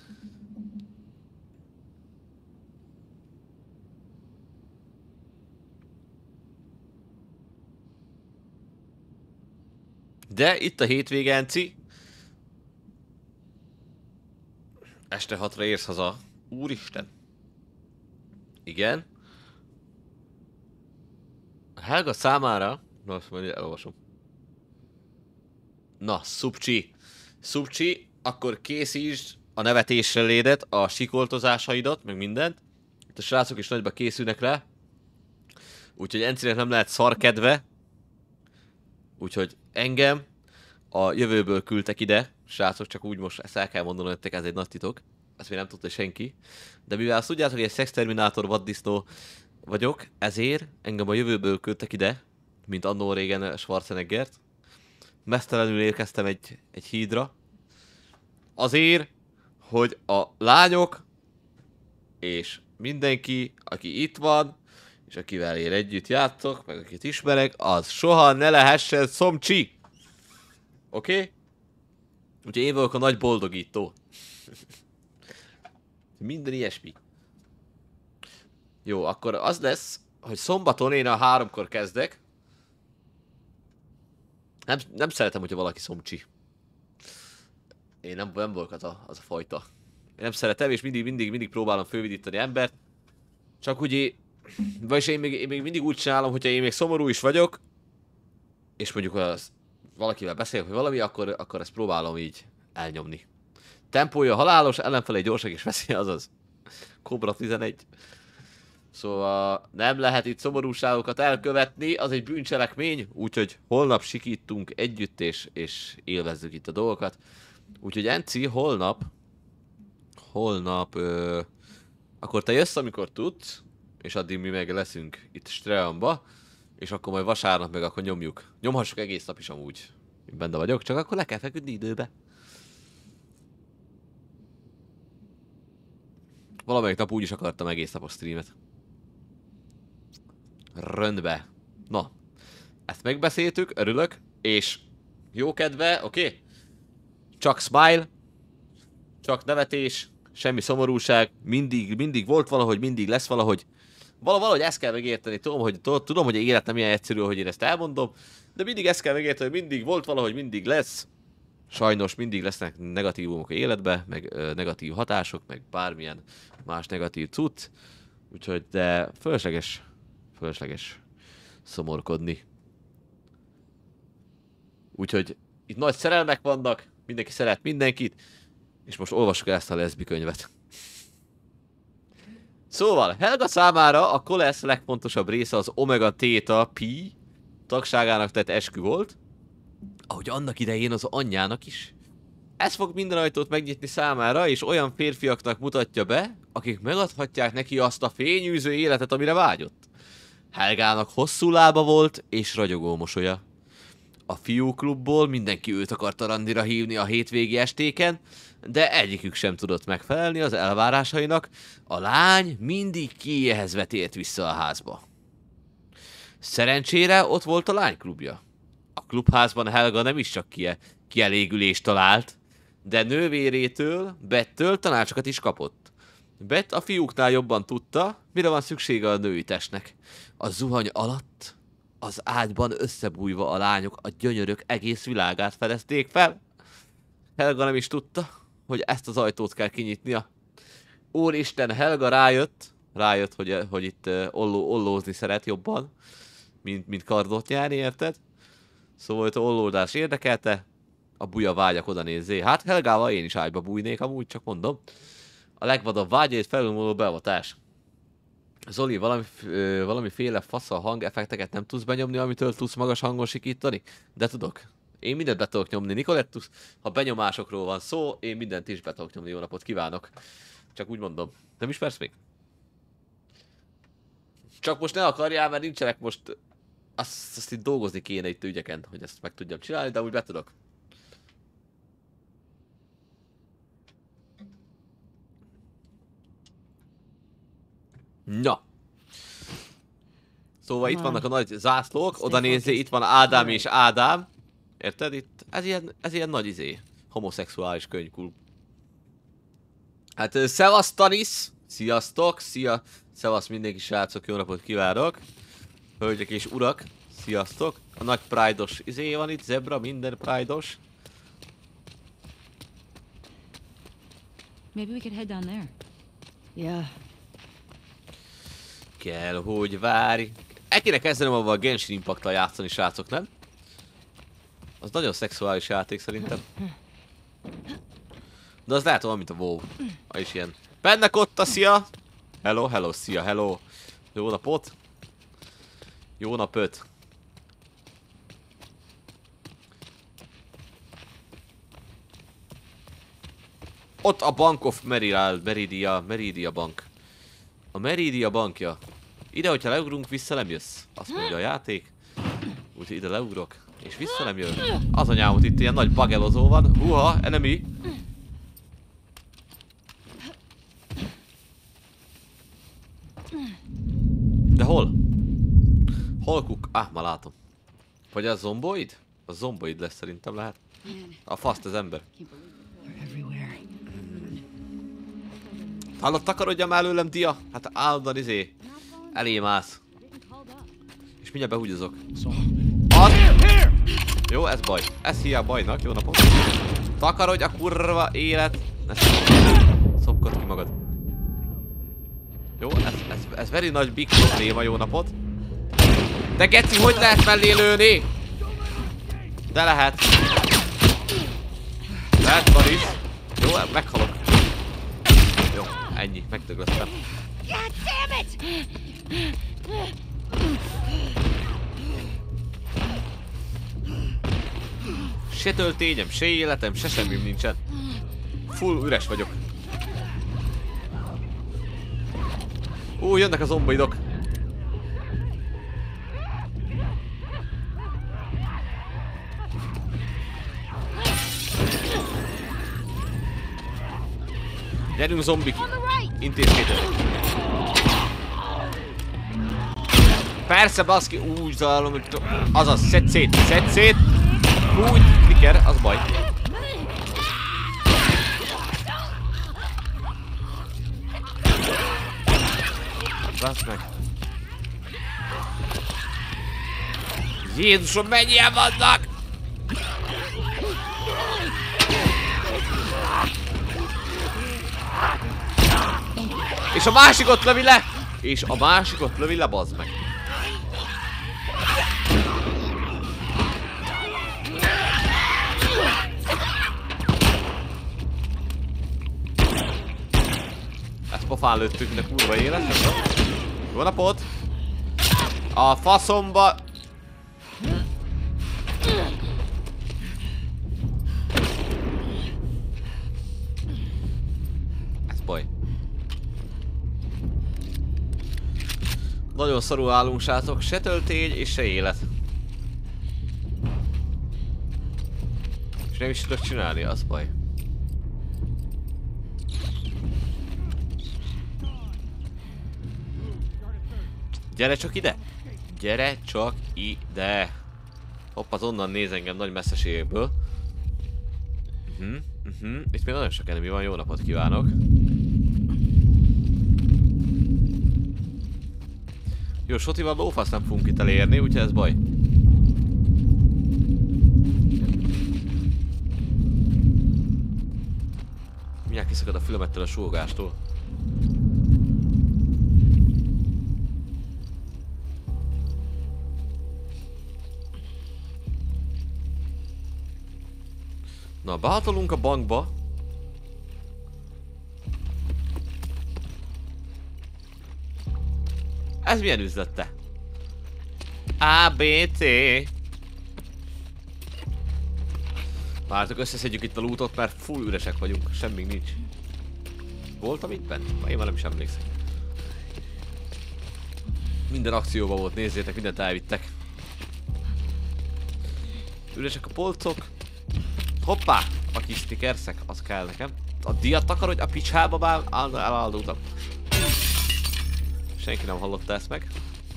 De itt a hétvége, Enci. Este hatra érsz haza. Úristen. Igen. Helga számára... Na, azt majd elolvasom. Na, Szupcsi. Szupcsi, akkor készítsd a nevetésre lédet, a sikoltozásaidat, meg mindent. Itt a srácok is nagyba készülnek rá. Úgyhogy Encinek nem lehet szarkedve. Úgyhogy engem a jövőből küldtek ide. Srácok, csak úgy most ezt el kell mondanom nektek, ez egy nagy titok. Ezt még nem tudta senki. De mivel azt tudjátok, hogy egy szexterminátor vaddisznó vagyok, ezért engem a jövőből küldtek ide, mint annó régen Schwarzeneggert. Mesztelenül érkeztem egy, egy hídra. Azért, hogy a lányok és mindenki, aki itt van, és akivel én együtt játszok, meg akit ismerek, az soha ne lehessen szomcsi. Oké? Okay? Úgyhogy én vagyok a nagy boldogító. Minden ilyesmi. Jó, akkor az lesz, hogy szombaton én a háromkor kezdek. Nem, nem szeretem, hogyha valaki szomcsi. Én nem, nem vagyok az a, az a fajta. Én nem szeretem, és mindig, mindig, mindig próbálom fölvidítani embert. Csak ugye, vagyis én még, én még mindig úgy csinálom, hogyha én még szomorú is vagyok, és mondjuk az, valakivel beszélek, hogy valami, akkor, akkor ezt próbálom így elnyomni. Tempója halálos, ellenfelé gyorsak és veszély, azaz. Cobra tizenegy. Szóval nem lehet itt szomorúságokat elkövetni, az egy bűncselekmény, úgyhogy holnap sikítunk együtt, és, és élvezzük itt a dolgokat. Úgyhogy Enci, holnap, holnap, ö, akkor te jössz, amikor tudsz, és addig mi meg leszünk itt Streamba, és akkor majd vasárnap meg akkor nyomjuk. Nyomhassuk egész nap is amúgy. Én benne vagyok, csak akkor le kell feküdni időbe. Valamelyik nap úgy is akartam egész napos streamet. Röndbe. Na, ezt megbeszéltük, örülök, és jó kedve, oké? Okay? Csak smile, csak nevetés, semmi szomorúság, mindig, mindig volt valahogy, mindig lesz valahogy. Valahogy ezt kell megérteni, tudom, hogy, tudom, hogy a élet nem ilyen egyszerű, hogy én ezt elmondom, de mindig ezt kell megérteni, hogy mindig volt valahogy, mindig lesz. Sajnos mindig lesznek negatívumok a életbe, meg ö, negatív hatások, meg bármilyen más negatív cucc. Úgyhogy, de fölösleges, fölösleges szomorkodni. Úgyhogy itt nagy szerelmek vannak, mindenki szeret mindenkit, és most olvassuk el ezt a leszbi könyvet. Szóval, Helga számára a Kolesz legfontosabb része az Omega Theta Pi tagságának tett eskü volt, ahogy annak idején az anyjának is. Ez fog minden ajtót megnyitni számára, és olyan férfiaknak mutatja be, akik megadhatják neki azt a fényűző életet, amire vágyott. Helgának hosszú lába volt, és ragyogó mosolya. A fiúklubból mindenki őt akarta randira hívni a hétvégi estéken, de egyikük sem tudott megfelelni az elvárásainak, a lány mindig kiéhezve tért vissza a házba. Szerencsére ott volt a lányklubja. A klubházban Helga nem is csak kie, kielégülést talált, de nővérétől, Bettől tanácsokat is kapott. Bett a fiúknál jobban tudta, mire van szüksége a női testnek. A zuhany alatt, az ágyban összebújva a lányok a gyönyörök egész világát fedezték fel. Helga nem is tudta, hogy ezt az ajtót kell kinyitnia. Úristen, Helga rájött, rájött, hogy, hogy itt olló, ollózni szeret jobban, mint, mint kardot nyerni, érted? Szóval itt a ollódás érdekelte, a buja vágyak oda nézzé. Hát Helgával én is ágyba bújnék, amúgy csak mondom. A legvadabb vágyait felülmúló beavatás. Zoli, valami, ö, valamiféle faszal hangeffekteket nem tudsz benyomni, amitől tudsz magas hangon sikítani? De tudok. Én mindent be tudok nyomni. Nicolettus, ha benyomásokról van szó, én mindent is be tudok nyomni. Jó napot kívánok. Csak úgy mondom. Nem ismersz még? Csak most ne akarjál, mert nincsenek most... Azt, azt itt dolgozni kéne itt ügyeken, hogy ezt meg tudjam csinálni, de úgy be tudok. Na. Szóval itt vannak a nagy zászlók, oda nézzé, itt van Ádám és Ádám. Érted? Itt, ez ilyen, ez ilyen nagy izé. Homoszexuális könyvklub. Hát szevasz Tanis! Sziasztok! Szia! Szevasz mindenki srácok, jó napot kívánok! Hölgyek és urak! Sziasztok! A nagy pride-os izé van itt, zebra, minden pride-os. Maybe we could head down there. Yeah. Kell, hogy várj. El kéne kezdenem avval a Genshin Impact-tal játszani, srácok, nem? Az nagyon szexuális játék szerintem. De az lehet olyan, mint a WoW. Az is ilyen. Bennek ott a szia! Hello, hello, szia, hello. Jó napot. Jó napot. Ott a Bank of Meridian, Meridia, Meridia Bank. A Meridia bankja. Ide, hogyha leugrunk, vissza nem jössz. Azt mondja a játék. Úgyhogy ide leugrok. És vissza nem jön. Az anyám, hogy itt ilyen nagy bagelozó van. Húha, enemy. De hol? Hol kuk? Ah, már látom. Vagy az zomboid? A zomboid lesz szerintem lehet. A faszt az ember. Everywhere. Hallott, takarodjam előlem, dia? Hát állandóan izé. Elém állsz. És mindjárt behúgyozok. Az... Jó, ez baj. Ez hiába bajnak, jó napot. Takarodj a kurva élet. Ne szopkod ki magad. Jó, ez, ez, ez very nagy big probléma, jó napot. De geci, hogy lehet mellé lőni? De lehet. Lehet, Baris. Jó, meghalok. Jó, ennyi, megdöglöttem. God damn it! Se töltényem, se életem, se semmim nincsen. Full üres vagyok. Ú, jönnek a zomboidok. Gyerünk zombik! Intézkedünk! Persze baszki! Úgy zajlom, hogy... Azaz, szedd szét! Szedd szét! Úgy, kliker, az baj. Basz meg! Jézusom, mennyien vannak! És a másikot lövi le! És a másikot lövi le, bazd meg! Ezt pofán lőttük, de kurva élet, nem? Jó napot! A faszomba! Ez baj. Nagyon szarul állunk, srácok, se töltény és se élet. És nem is tudok csinálni, az baj. Gyere csak ide! Gyere csak ide! Hopp, az onnan néz engem nagy messzeségből. Uh -huh, uh -huh. Itt még nagyon sok enemy van, jó napot kívánok! Jó, Sotival lófasz nem fogunk itt elérni, úgyhogy ez baj. Mindjárt kiszakad a fülemettől a súgástól. Na, behatolunk a bankba. Ez milyen üzlette? A, B, C. Várjátok, összeszedjük itt a lootot, mert full üresek vagyunk, semmi nincs. Voltam itt bent? Én már nem is emlékszem. Minden akcióban volt, nézzétek, mindent elvittek. Üresek a polcok. Hoppá! A kis stickerszek, az kell nekem. A diat takarodj a picsába, már eláldultam. Senki nem hallotta ezt meg.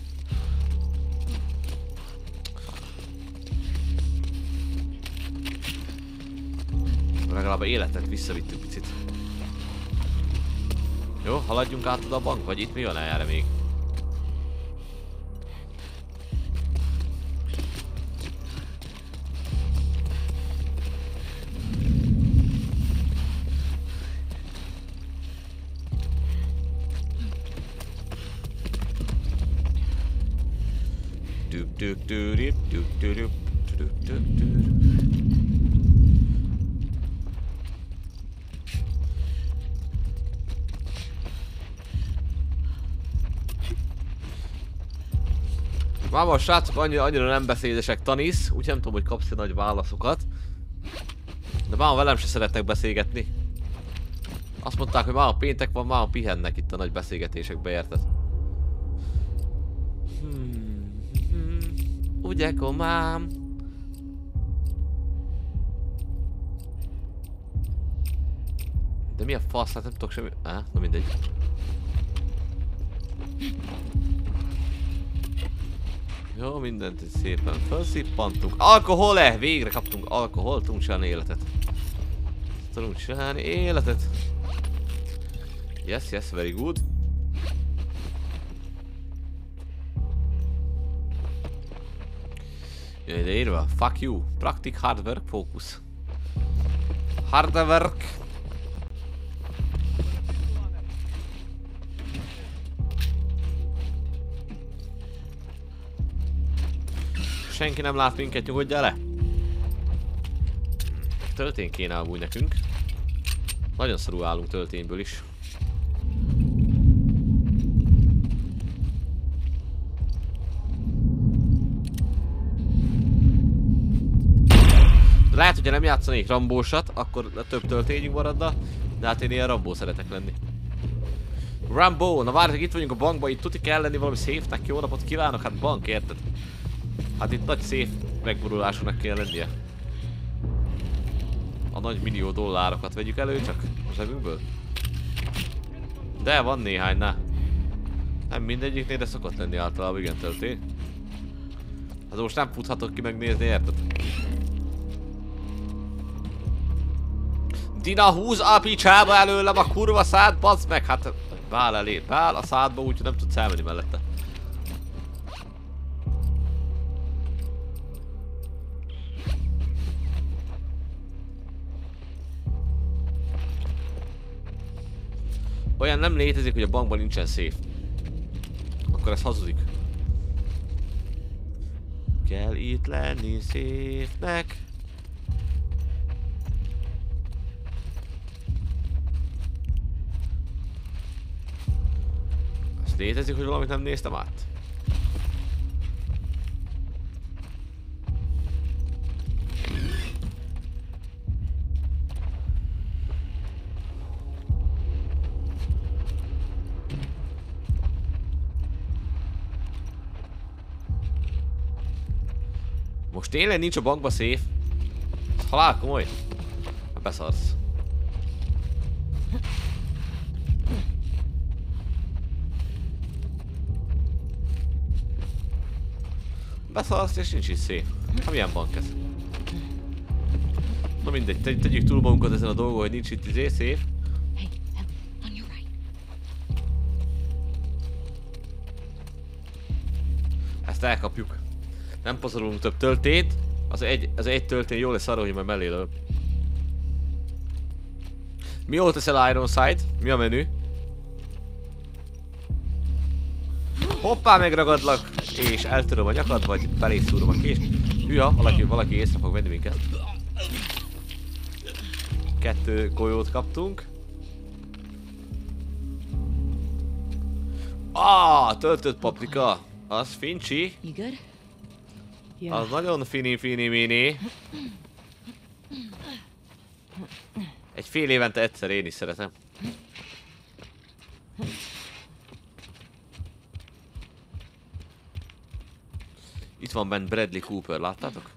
Legalább a életet visszavittük picit. Jó, haladjunk át oda a bank, vagy itt mi van erre még? Duk duk duk duk duk duk duk duk duk. Már most srácok annyira, annyira nem beszédesek tanísz, úgy nem tudom, hogy kapsz nagy válaszokat. De már velem se szeretnek beszélgetni. Azt mondták, hogy már a péntek van, már pihennek itt a nagy beszélgetésekbe, érted? Hmm, hmm, ugye komám? De mi a fasz? Hát nem tudok semmi... Á, na mindegy. Jó, mindent itt szépen felszippantunk. Alkohol-e? Végre kaptunk alkohol, tudunk csinálni életet. Tudunk csinálni életet. Yes, yes, very good. Jön ide írva, fuck you. Practic hard work focus. Hard work. Senki nem lát minket, nyugodjál le! Töltén kéne amúgy nekünk. Nagyon szarul állunk töltényből is. Lehet, hogyha nem játszanék Rambósat, akkor több töltényünk maradna, de hát én ilyen Rambó szeretek lenni. Rambo, na várjátok, itt vagyunk a bankban, itt tuti kell lenni valami safe-nek, jó napot kívánok, hát bank, érted? Hát itt nagy safe megborulásúnak kell lennie. A nagy millió dollárokat vegyük elő csak a zsebünkből. De van néhány, na. Nem mindegyiknél, de szokott lenni általában, igen, tölté. Hát most nem futhatok ki megnézni, érted? Dina, húz a picsába előlem a kurva szád, bazd meg! Hát bál elé, bál a szádba, úgyhogy nem tudsz elmenni mellette. Olyan nem létezik, hogy a bankban nincsen safe. Akkor ez hazudik. Kell itt lenni safe-nek. Ez létezik, hogy valamit nem néztem át? Most tényleg nincs a bankba safe? Ez halál komoly? Hát beszarsz. Beszarsz és nincs is safe. Hát milyen bank ez? Na mindegy, tegy, tegyük túl magunkat ezen a dolgon, hogy nincs itt izé safe. Ezt elkapjuk. Nem pazarolunk több töltét. Az egy, az egy töltén jól lesz arra, hogy majd mellé lő. Mióta teszel Ironside? Mi a menü? Hoppá, megragadlak! És eltöröm a nyakad, vagy belé szúrom a kést. Hűha, valaki, valaki észre fog venni minket. Kettő golyót kaptunk. Ah, töltött paprika. Az fincsi. You good? Az nagyon fini-fini-mini. Egy fél évente egyszer én is szeretem. Itt van bent Bradley Cooper, láttátok?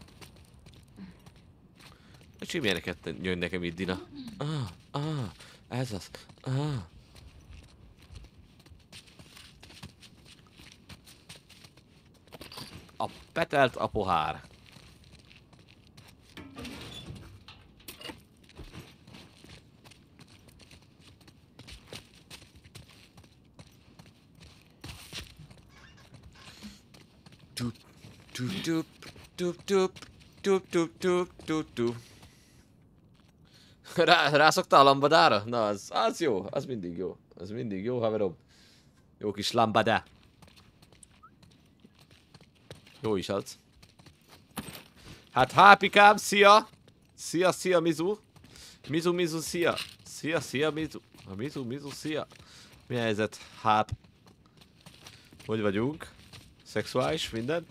És milyeneket jön nekem itt, Dina? Ah, ah, ez az. Ah. A petelt a pohár. Tup, tup, tup, tup, tup, tup, tup, tup, tup, tup. Rá, rászoktál a lambadára? Na, az, az jó, az mindig jó. Az mindig jó, haverom. Jó kis lambadá. Jó is az. Hát hápikám, szia! Szia, szia, Mizu! Mizu, Mizu, szia! Szia, szia, Mizu! A Mizu, Mizu, szia! Mi a helyzet? Háp. Hogy vagyunk? Szexuális, minden?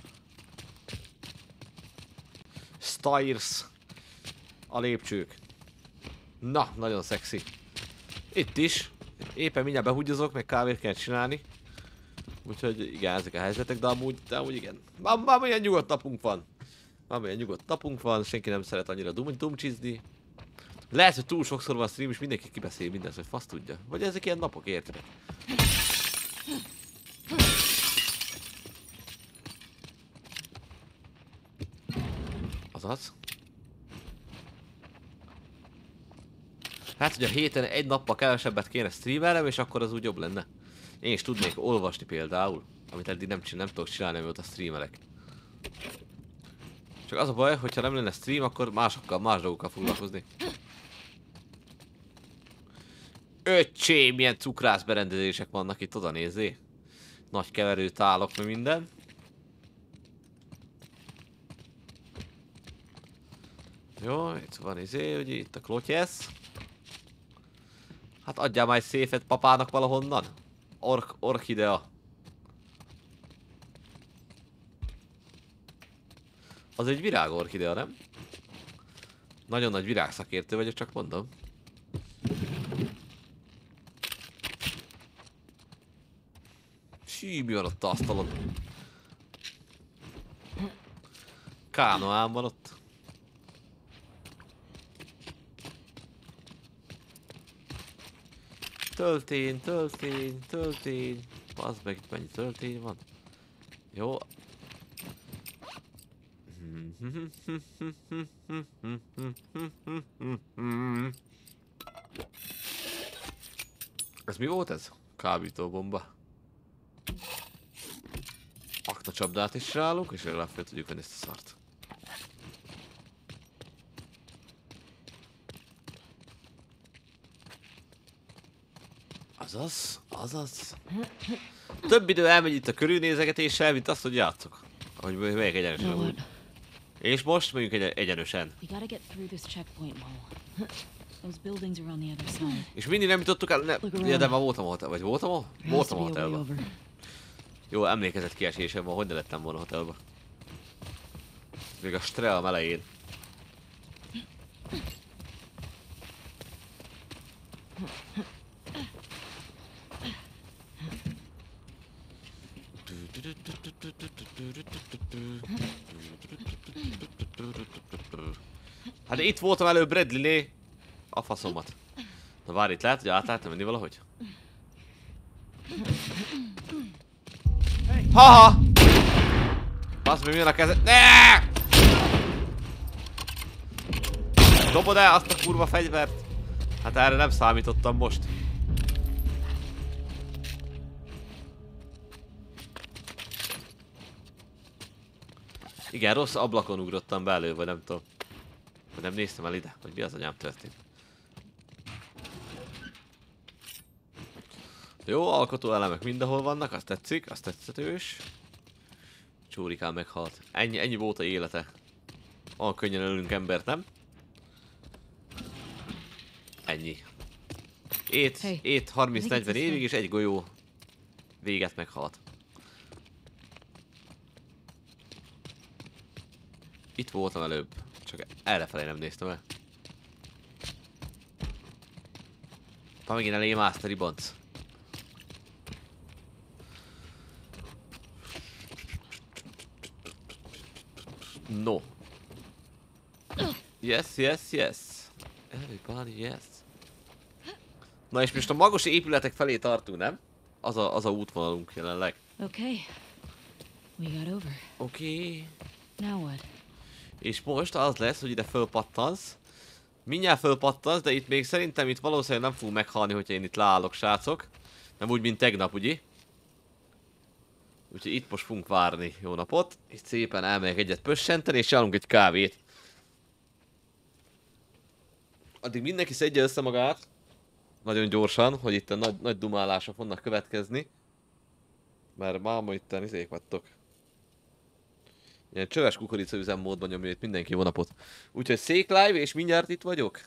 Stairs. A lépcsők. Na, nagyon szexi. Itt is. Éppen mindjárt behúgyozok, meg kávét kell csinálni. Úgyhogy igen, ezek a helyzetek, de amúgy, de amúgy igen. Már, már milyen nyugodt napunk van. Már milyen nyugodt napunk van, senki nem szeret annyira dum dumcsizni. Lehet, hogy túl sokszor van a stream, és mindenki kibeszél mindent, hogy fasz tudja. Vagy ezek ilyen napok, érted? Azaz. Hát, hogy a héten egy nappal kevesebbet kéne streamelnem, és akkor az úgy jobb lenne. Én is tudnék olvasni például, amit eddig nem, nem tudok csinálni, amióta streamelek. Csak az a baj, hogyha nem lenne stream, akkor másokkal, más dolgokkal foglalkozni. Öcsém, milyen cukrász berendezések vannak itt, oda nézzé. Nagy keverőtálok, meg minden. Jó, itt van izé, ugye itt a klotyesz. Hát adjál már egy széfet papának valahonnan. Ork, orchidea. Az egy virágorchidea, nem? Nagyon nagy virágszakértő vagyok, csak mondom. Sí, mi van ott a asztalon? Kánoám van ott. Töltény, töltény, töltény. Bazd meg, itt mennyi töltény van? Jó. Ez mi volt ez? Kábítóbomba. Aktacsapdát is rálunk, és legalább fel tudjuk venni ezt a szart. Azaz, azaz. Több idő elmegy itt a körülnézegetéssel, mint azt, hogy játszok. Ahogy megyek egyenesen amúgy. És most megyünk egy egyenesen. És mindig nem jutottuk el... Ne, ja, de már voltam a hotel, vagy voltam a? Voltam a hotelban. Jó, emlékezett kiesésem van, hogy ne lettem volna a hotelba. Még a Stream elején. Hát itt voltam előbb Bradley-né. A faszomat. Na várj, itt lehet, hogy át lehetne menni valahogy? Haha! Basz meg, mi jön a kezed? Ne! Dobod el azt a kurva fegyvert? Hát erre nem számítottam most. Igen, rossz ablakon ugrottam be elő, vagy nem tudom. Vagy nem néztem el ide, hogy mi az anyám történt. Jó, alkotó elemek mindenhol vannak, azt tetszik, azt tetszetős. Csórikán meghalt. Ennyi, ennyi volt a élete. Olyan könnyen ölünk embert, nem? Ennyi. Ét, hey, ét harminc-negyven évig, és egy golyó véget meghalt. Itt voltam előbb, csak errefelé nem néztem el. Ha megint elé mászta ribanc. No. Yes, yes, yes. Everybody, yes. Na és most a magas épületek felé tartunk, nem? Az a, az a útvonalunk jelenleg. Okay. We got over. Oké. Okay. Now what? És most az lesz, hogy ide fölpattansz. Mindjárt fölpattansz, de itt még szerintem itt valószínűleg nem fogunk meghalni, hogyha én itt leállok, srácok. Nem úgy, mint tegnap, ugye? Úgyhogy itt most fogunk várni. Jó napot. Itt szépen elmegyek egyet pössenteni, és csinálunk egy kávét. Addig mindenki szedje össze magát. Nagyon gyorsan, hogy itt a nagy, nagy dumálások fognak következni. Mert máma itten izék vagytok. Ilyen csöves kukorica üzemmódban nyomja itt mindenki, jó napot. Úgyhogy szék live, és mindjárt itt vagyok.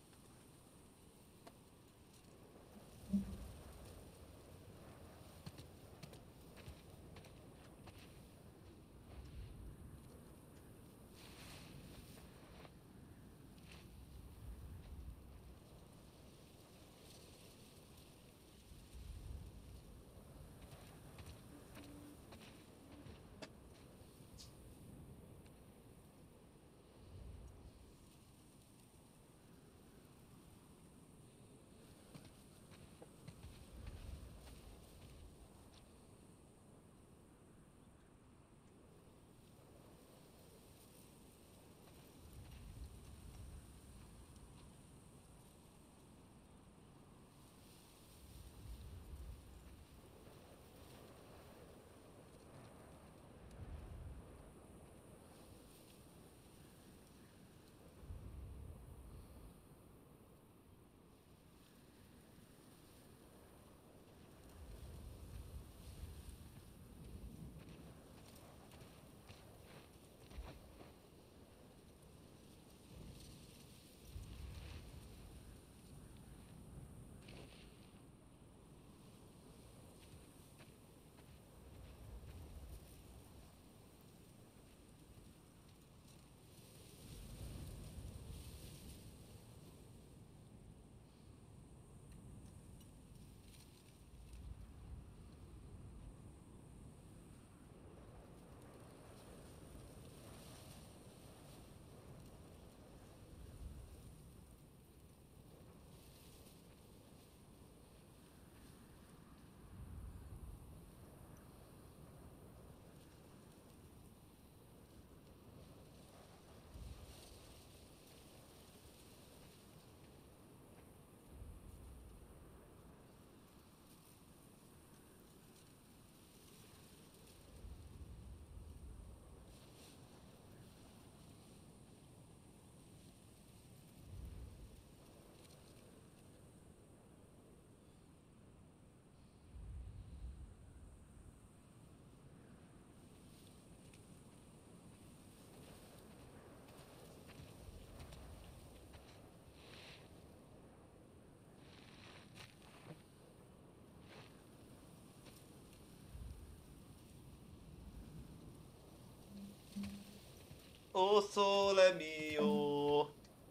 Oh sole mio,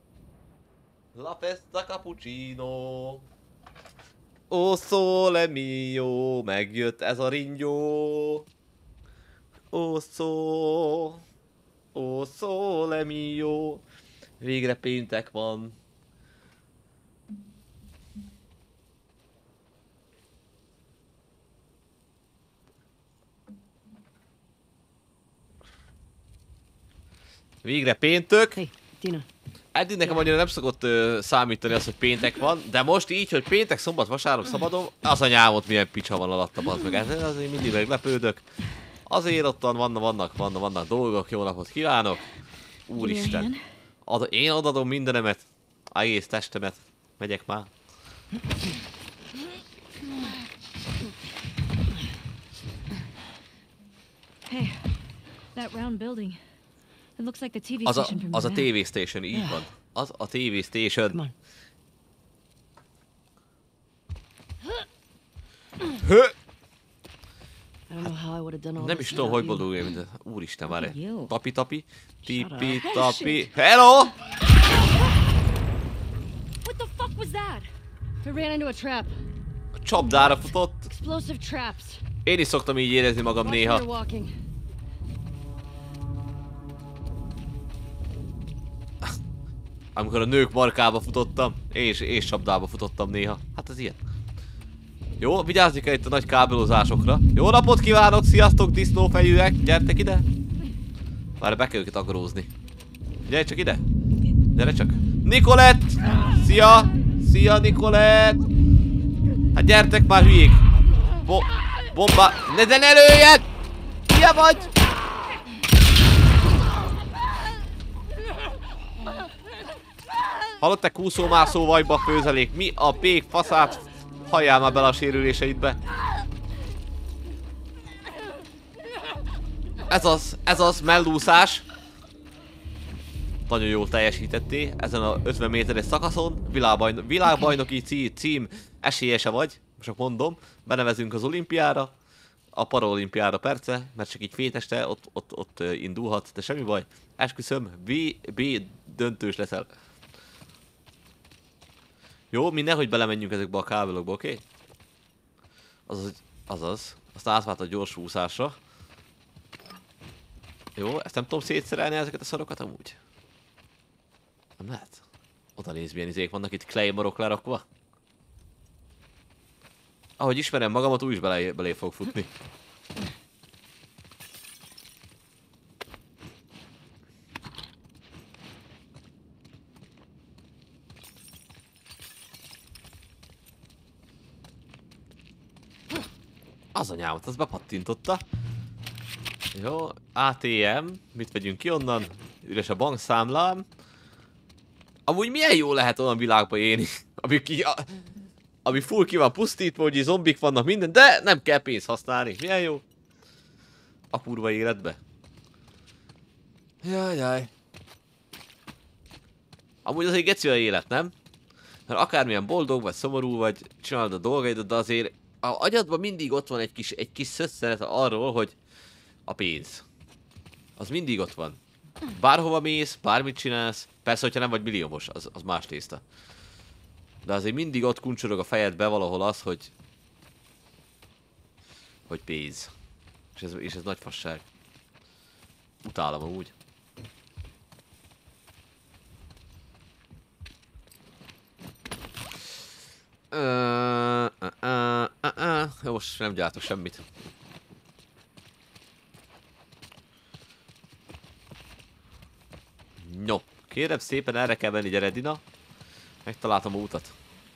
la festa cappuccino. Oh sole mio, megjött ez a ringyó. Oh so, oh sole mio, végre péntek van. Végre péntök. Hey, Dina. Eddig nekem annyira nem szokott ö, számítani az, hogy péntek van, de most így, hogy péntek, szombat, vasárnap, szabadon, az a nyávot milyen picsa van alatta, az meg. Ez azért mindig meglepődök. Azért ottan vannak, vannak, vannak, vannak dolgok, jó napot kívánok. Úristen. Ad, én odadom mindenemet, egész testemet. Megyek már. Hey, that round building. It looks like the T V Az a, station from az a the té back. vé station, így van. Az a té vé station. Come on. Hö! I don't know how I would have done all Nem this is tudom, hogy without you. boldogulj, mint úristen, várj. Jó. Tapi tapi, tipi up. tapi. Hello! What the fuck was that? I ran into a trap. A csapdára futott. Explosive traps. Én is szoktam így érezni magam Watch where you're néha. walking. Amikor a nők markába futottam, és, és csapdába futottam néha. Hát ez ilyen. Jó, vigyázni kell itt a nagy kábelozásokra. Jó napot kívánok, sziasztok disznófejűek, gyertek ide. Várj, be kell őket agrózni. Gyere csak ide. Gyere csak. Nicolette! Szia! Szia, Nicolette! Hát gyertek már, hülyék! Bo bomba... Ne, de ne lőjed! Hülye vagy! Hallott, te kúszómászó vajba főzelék? Mi a pék faszát? Halljál már bele a sérüléseidbe. Ez az, ez az, mellúszás. Nagyon jól teljesítettél ezen a ötven méteres szakaszon. Világbajno világbajnoki cí cím esélyese vagy, csak mondom. Benevezünk az olimpiára, a paraolimpiára perce, mert csak így féteste ott, ott, ott indulhat, de semmi baj. Esküszöm, B, B döntős leszel. Jó, mi nehogy belemenjünk ezekbe a kábelokba, oké? Okay? Azaz, azaz. Aztán átvált a gyors úszásra. Jó, ezt nem tudom szétszerelni ezeket a szarokat amúgy. Nem lehet? Oda nézd, milyen izék vannak itt claymorok lerakva. Ahogy ismerem magamat, úgy is belé, belé fog futni. Az anyámat, az bepattintotta. Jó, á té em, mit vegyünk ki onnan? Üres a bankszámlám. Amúgy milyen jó lehet olyan világba élni, ami, ki, a, ami full ki van pusztítva, hogy zombik vannak minden, de nem kell pénzt használni. Milyen jó? A kurva életbe. Jaj, jaj. Amúgy azért geci a élet, nem? Mert akármilyen boldog, vagy szomorú, vagy csinálod a dolgaidat, de azért a agyadban mindig ott van egy kis, egy kis szösszenet arról, hogy a pénz. Az mindig ott van. Bárhova mész, bármit csinálsz, persze, hogyha nem vagy milliómos, az, az más tészta. De azért mindig ott kuncsorog a fejedbe valahol az, hogy... hogy pénz. És ez, és ez nagy fasság. Utálom amúgy. Uh, uh, uh, uh, uh. Jó, most nem gyártok semmit. No, kérem szépen, erre kell menni, gyere Dina. Megtaláltam a utat.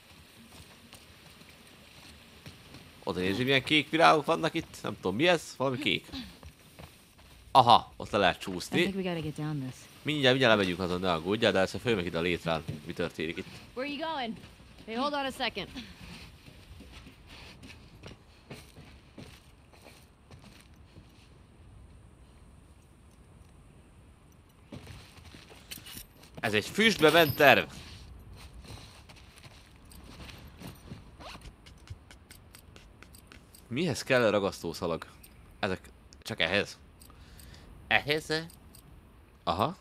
Oda nézd, milyen kék virágok vannak itt. Nem tudom, mi ez? Valami kék. Aha, ott le lehet csúszni. Mindjárt, mindjárt lemegyünk azon, ne aggódjál, de ezt fölmegyek ide a létrán. Mi történik itt? Where are you going? Hey, hold on a second. Ez egy füstbe ment terv. Mihez kell a ragasztószalag? Ezek csak ehhez. Ehhez? Aha.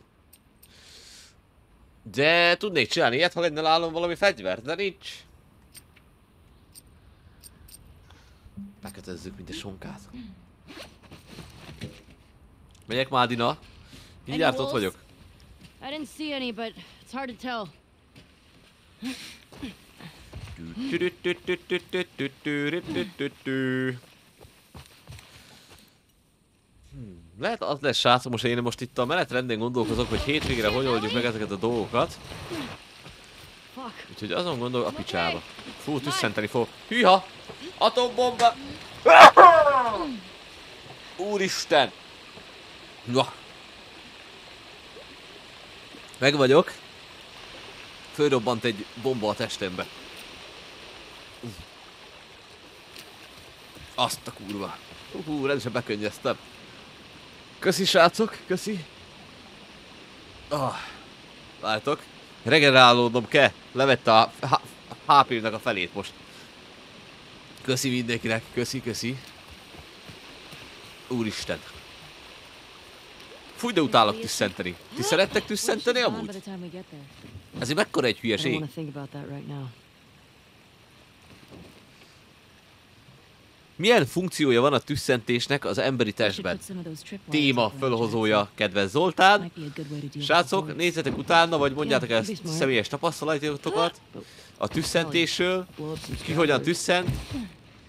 De tudnék csinálni ilyet, ha lenne nálam valami fegyver, de nincs. Bekötözzük, mint a sonkát. Megyek már, Dina. Mindjárt ott vagyok. I didn't see any, but it's hard to tell. Hmm, lehet az lesz, srácok, most én most itt a menetrenden gondolkozok, hogy hétvégre hogy oldjuk meg ezeket a dolgokat. Úgyhogy azon gondolok a picsába. Fú, tüsszenteni fog. Hűha! Atombomba! Úristen! Uah. Meg vagyok. Fölrobbant egy bomba a testembe. Azt a kurva. Hú, rendesen bekönnyeztem. Köszi, srácok, köszi. Oh, várjátok. Regenerálódnom kell. Levette a há pé-nek a felét most. Köszi mindenkinek, köszi, köszi. Úristen. Fúj, de utálok tüsszenteni. Ti szerettek tüsszenteni amúgy? Ezért mekkora egy hülyeség. Milyen funkciója van a tüsszentésnek az emberi testben? Téma fölhozója, kedves Zoltán. Srácok, nézzetek utána, vagy mondjátok ezt személyes tapasztalatokat a tüsszentésről. Ki hogyan tüsszent.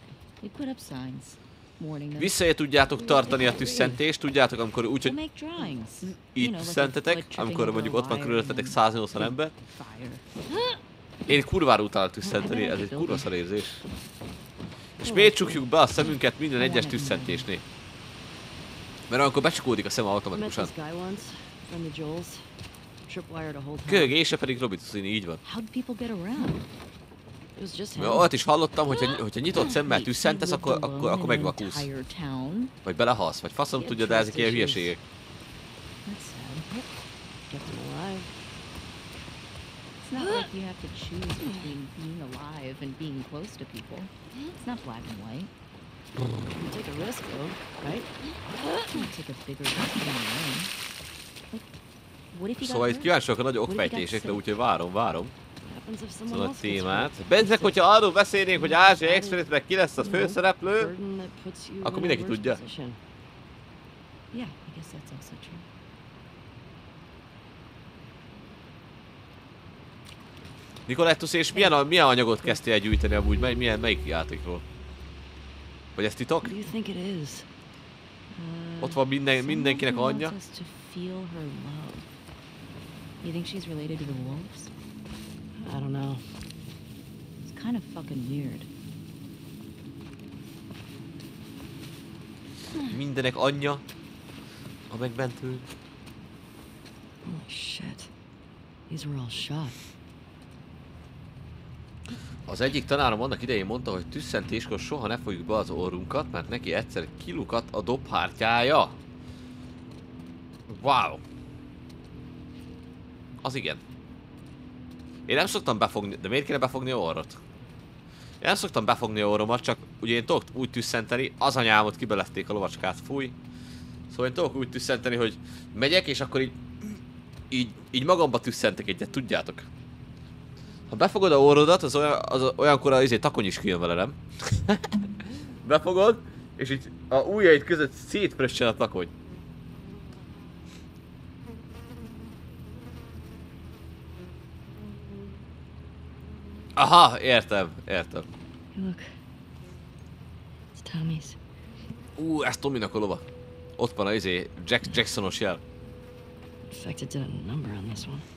We put up signs, warning them. Vissza tudjátok tartani a tüsszentést, tudjátok, amikor úgy, We'll hogy make drawings. You így know, like a tüsszentetek, foot tripping amikor over mondjuk a ott van wire körülöttetek and száznyolcvan then ember. fire. Én kurvára utálok tüsszenteni, ez egy kurva szar érzés. És miért csukjuk be a szemünket minden egyes tüsszentésnél? Mert akkor becsukódik a szem I met automatikusan. this guy once, from the Joels. Tripwired a whole town. Köhögése pedig Robitusini, így van. How'd people get around? It was just him. Mert olyat is hallottam, hogyha, hogyha nyitott szemmel tüsszentesz, akkor, akkor, akkor megvakulsz. Vagy belehalsz, vagy faszom tudja, de ezek ilyen hülyeségek. That's sad. Kept him alive. It's not like you have to choose between being alive and being close to people. It's not black and white. You take a risk, though, right? You take a bigger risk than your own. Like, what if you got Szóval itt hurt? kíváncsiak a nagy What if you got okfejtésekre, sick? úgyhogy várom, várom. What happens if someone Szóval a else gets témát. hurt? Benzek, hogyha arról beszélnénk, hogy Ázsia Expressben ki lesz a főszereplő, Burden that puts you akkor in a mindenki worse tudja. position. Yeah, I guess that's also true. Nicolettus, és milyen, a, milyen anyagot kezdtél el gyűjteni amúgy? Mely, milyen, melyik játékról? Vagy ez titok? What do you think it is? Uh, Ott van minden, someone mindenkinek who wants anyja. us to feel her love. You think she's related to the wolves? I don't know. It's kind of fucking weird. Mindenek anyja. A megmentő. Holy shit. These were all shot. Az egyik tanárom annak idején mondta, hogy tüsszentéskor soha ne fogjuk be az orrunkat, mert neki egyszer kilukadt a dobhártyája. Wow. Az igen. Én nem szoktam befogni, de miért kéne befogni a orrot? Én nem szoktam befogni a orromat, csak ugye én tudok úgy tüsszenteni, az anyámot kibelezték a lovacskát, fúj. Szóval én tudok úgy tüsszenteni, hogy megyek, és akkor így, így, így magamba tüsszentek egyet, tudjátok. Ha befogod a orrodat, az, olyan, az olyankor az izé, takony is kijön vele, nem? Befogod, és így a ujjaid között szétprössel a takony. Aha, értem, értem. Hey, look. It's Tommy's. Ú, ez Tominak a lova. Ott van a izé, Jack Jacksonos jel. In fact, it did a number on this one.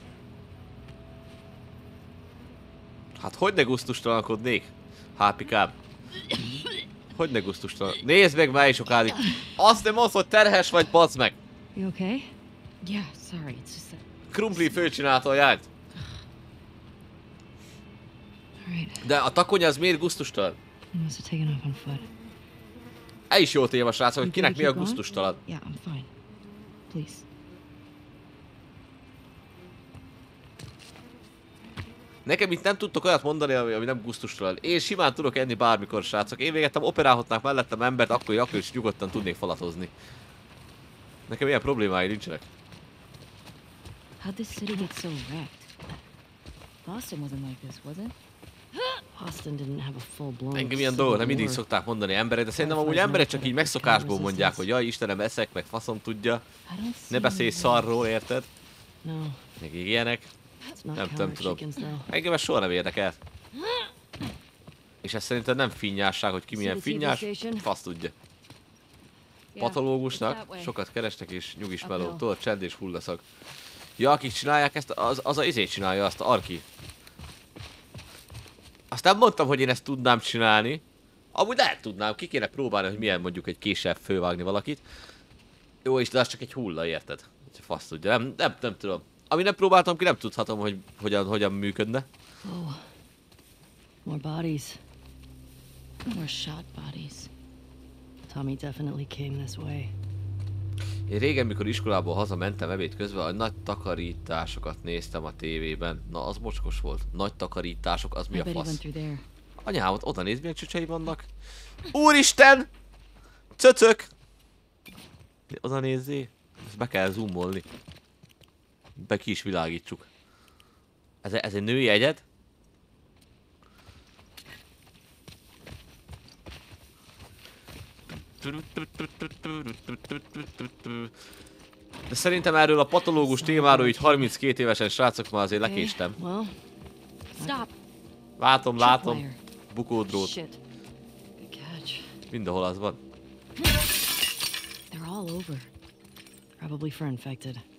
Hát hogy ne gusztustalankodnék? Hápikám. Hogy ne gusztustalan... Nézd meg, már is sokáig. Azt nem mondsz, hogy terhes vagy, bazd meg! You okay? Yeah, sorry, it's just that. Krumpli fölcsinálta a jányt. Alright. De a takony az miért gusztustalan? You must have taken off on foot. El is jó téma, srácok, hogy You kinek mi a keep going? gusztustalan. Yeah, I'm fine. Please. Nekem itt nem tudtok olyat mondani, ami, ami nem gusztustalan. Én simán tudok enni bármikor, srácok. Én végettem, operálhatnák mellettem embert, akkor, akkor is nyugodtan tudnék falatozni. Nekem ilyen problémái nincsenek. How'd this city get so wrecked? Boston wasn't like this, was it? Boston didn't have a full-blown Engem ilyen civil dolgok nem mindig war. szokták mondani emberek, de szerintem amúgy emberek csak így megszokásból mondják, hogy jaj, Istenem, eszek, meg faszom tudja. I don't see Ne beszélj any szarról, érted? No, Meg ilyenek. it's not Nem, counter nem tudom. chickens, though. Engem ez soha nem érdekel. És ez szerintem nem finnyásság, hogy ki milyen finnyás, fasz tudja. Yeah, it's Patológusnak that way. sokat keresnek és nyugis meló, Uphill. tudod, csend és hullaszag. Ja, akik csinálják ezt, az, az a izét csinálja, azt a Arki. Azt nem mondtam, hogy én ezt tudnám csinálni. Amúgy lehet tudnám, ki kéne próbálni, hogy milyen mondjuk egy késsel fölvágni valakit. Jó, és de az csak egy hulla, érted? Fasz tudja, nem, nem, nem tudom. Ami nem próbáltam ki, nem tudhatom, hogy hogyan, hogyan működne. Oh, more bodies. More shot bodies. Tommy definitely came this way. Én régen, mikor iskolából hazamentem ebéd közben, a nagy takarításokat néztem a tévében. Na, az mocskos volt. Nagy takarítások, az mi I a bet he went fasz? through there. Anyámat, oda nézd, milyen csücsei vannak. Úristen! Cöcök! Oda nézzé. Ezt be kell zoomolni. Be ki is világítsuk. Ez, ez egy női egyed? De szerintem erről a patológus témáról így harminckét évesen, srácok, már azért lekéstem. Well, Stop. Látom, látom. tripwire. Bukódrót. Shit. Good catch. Mindenhol az van. They're all over. Probably for infected.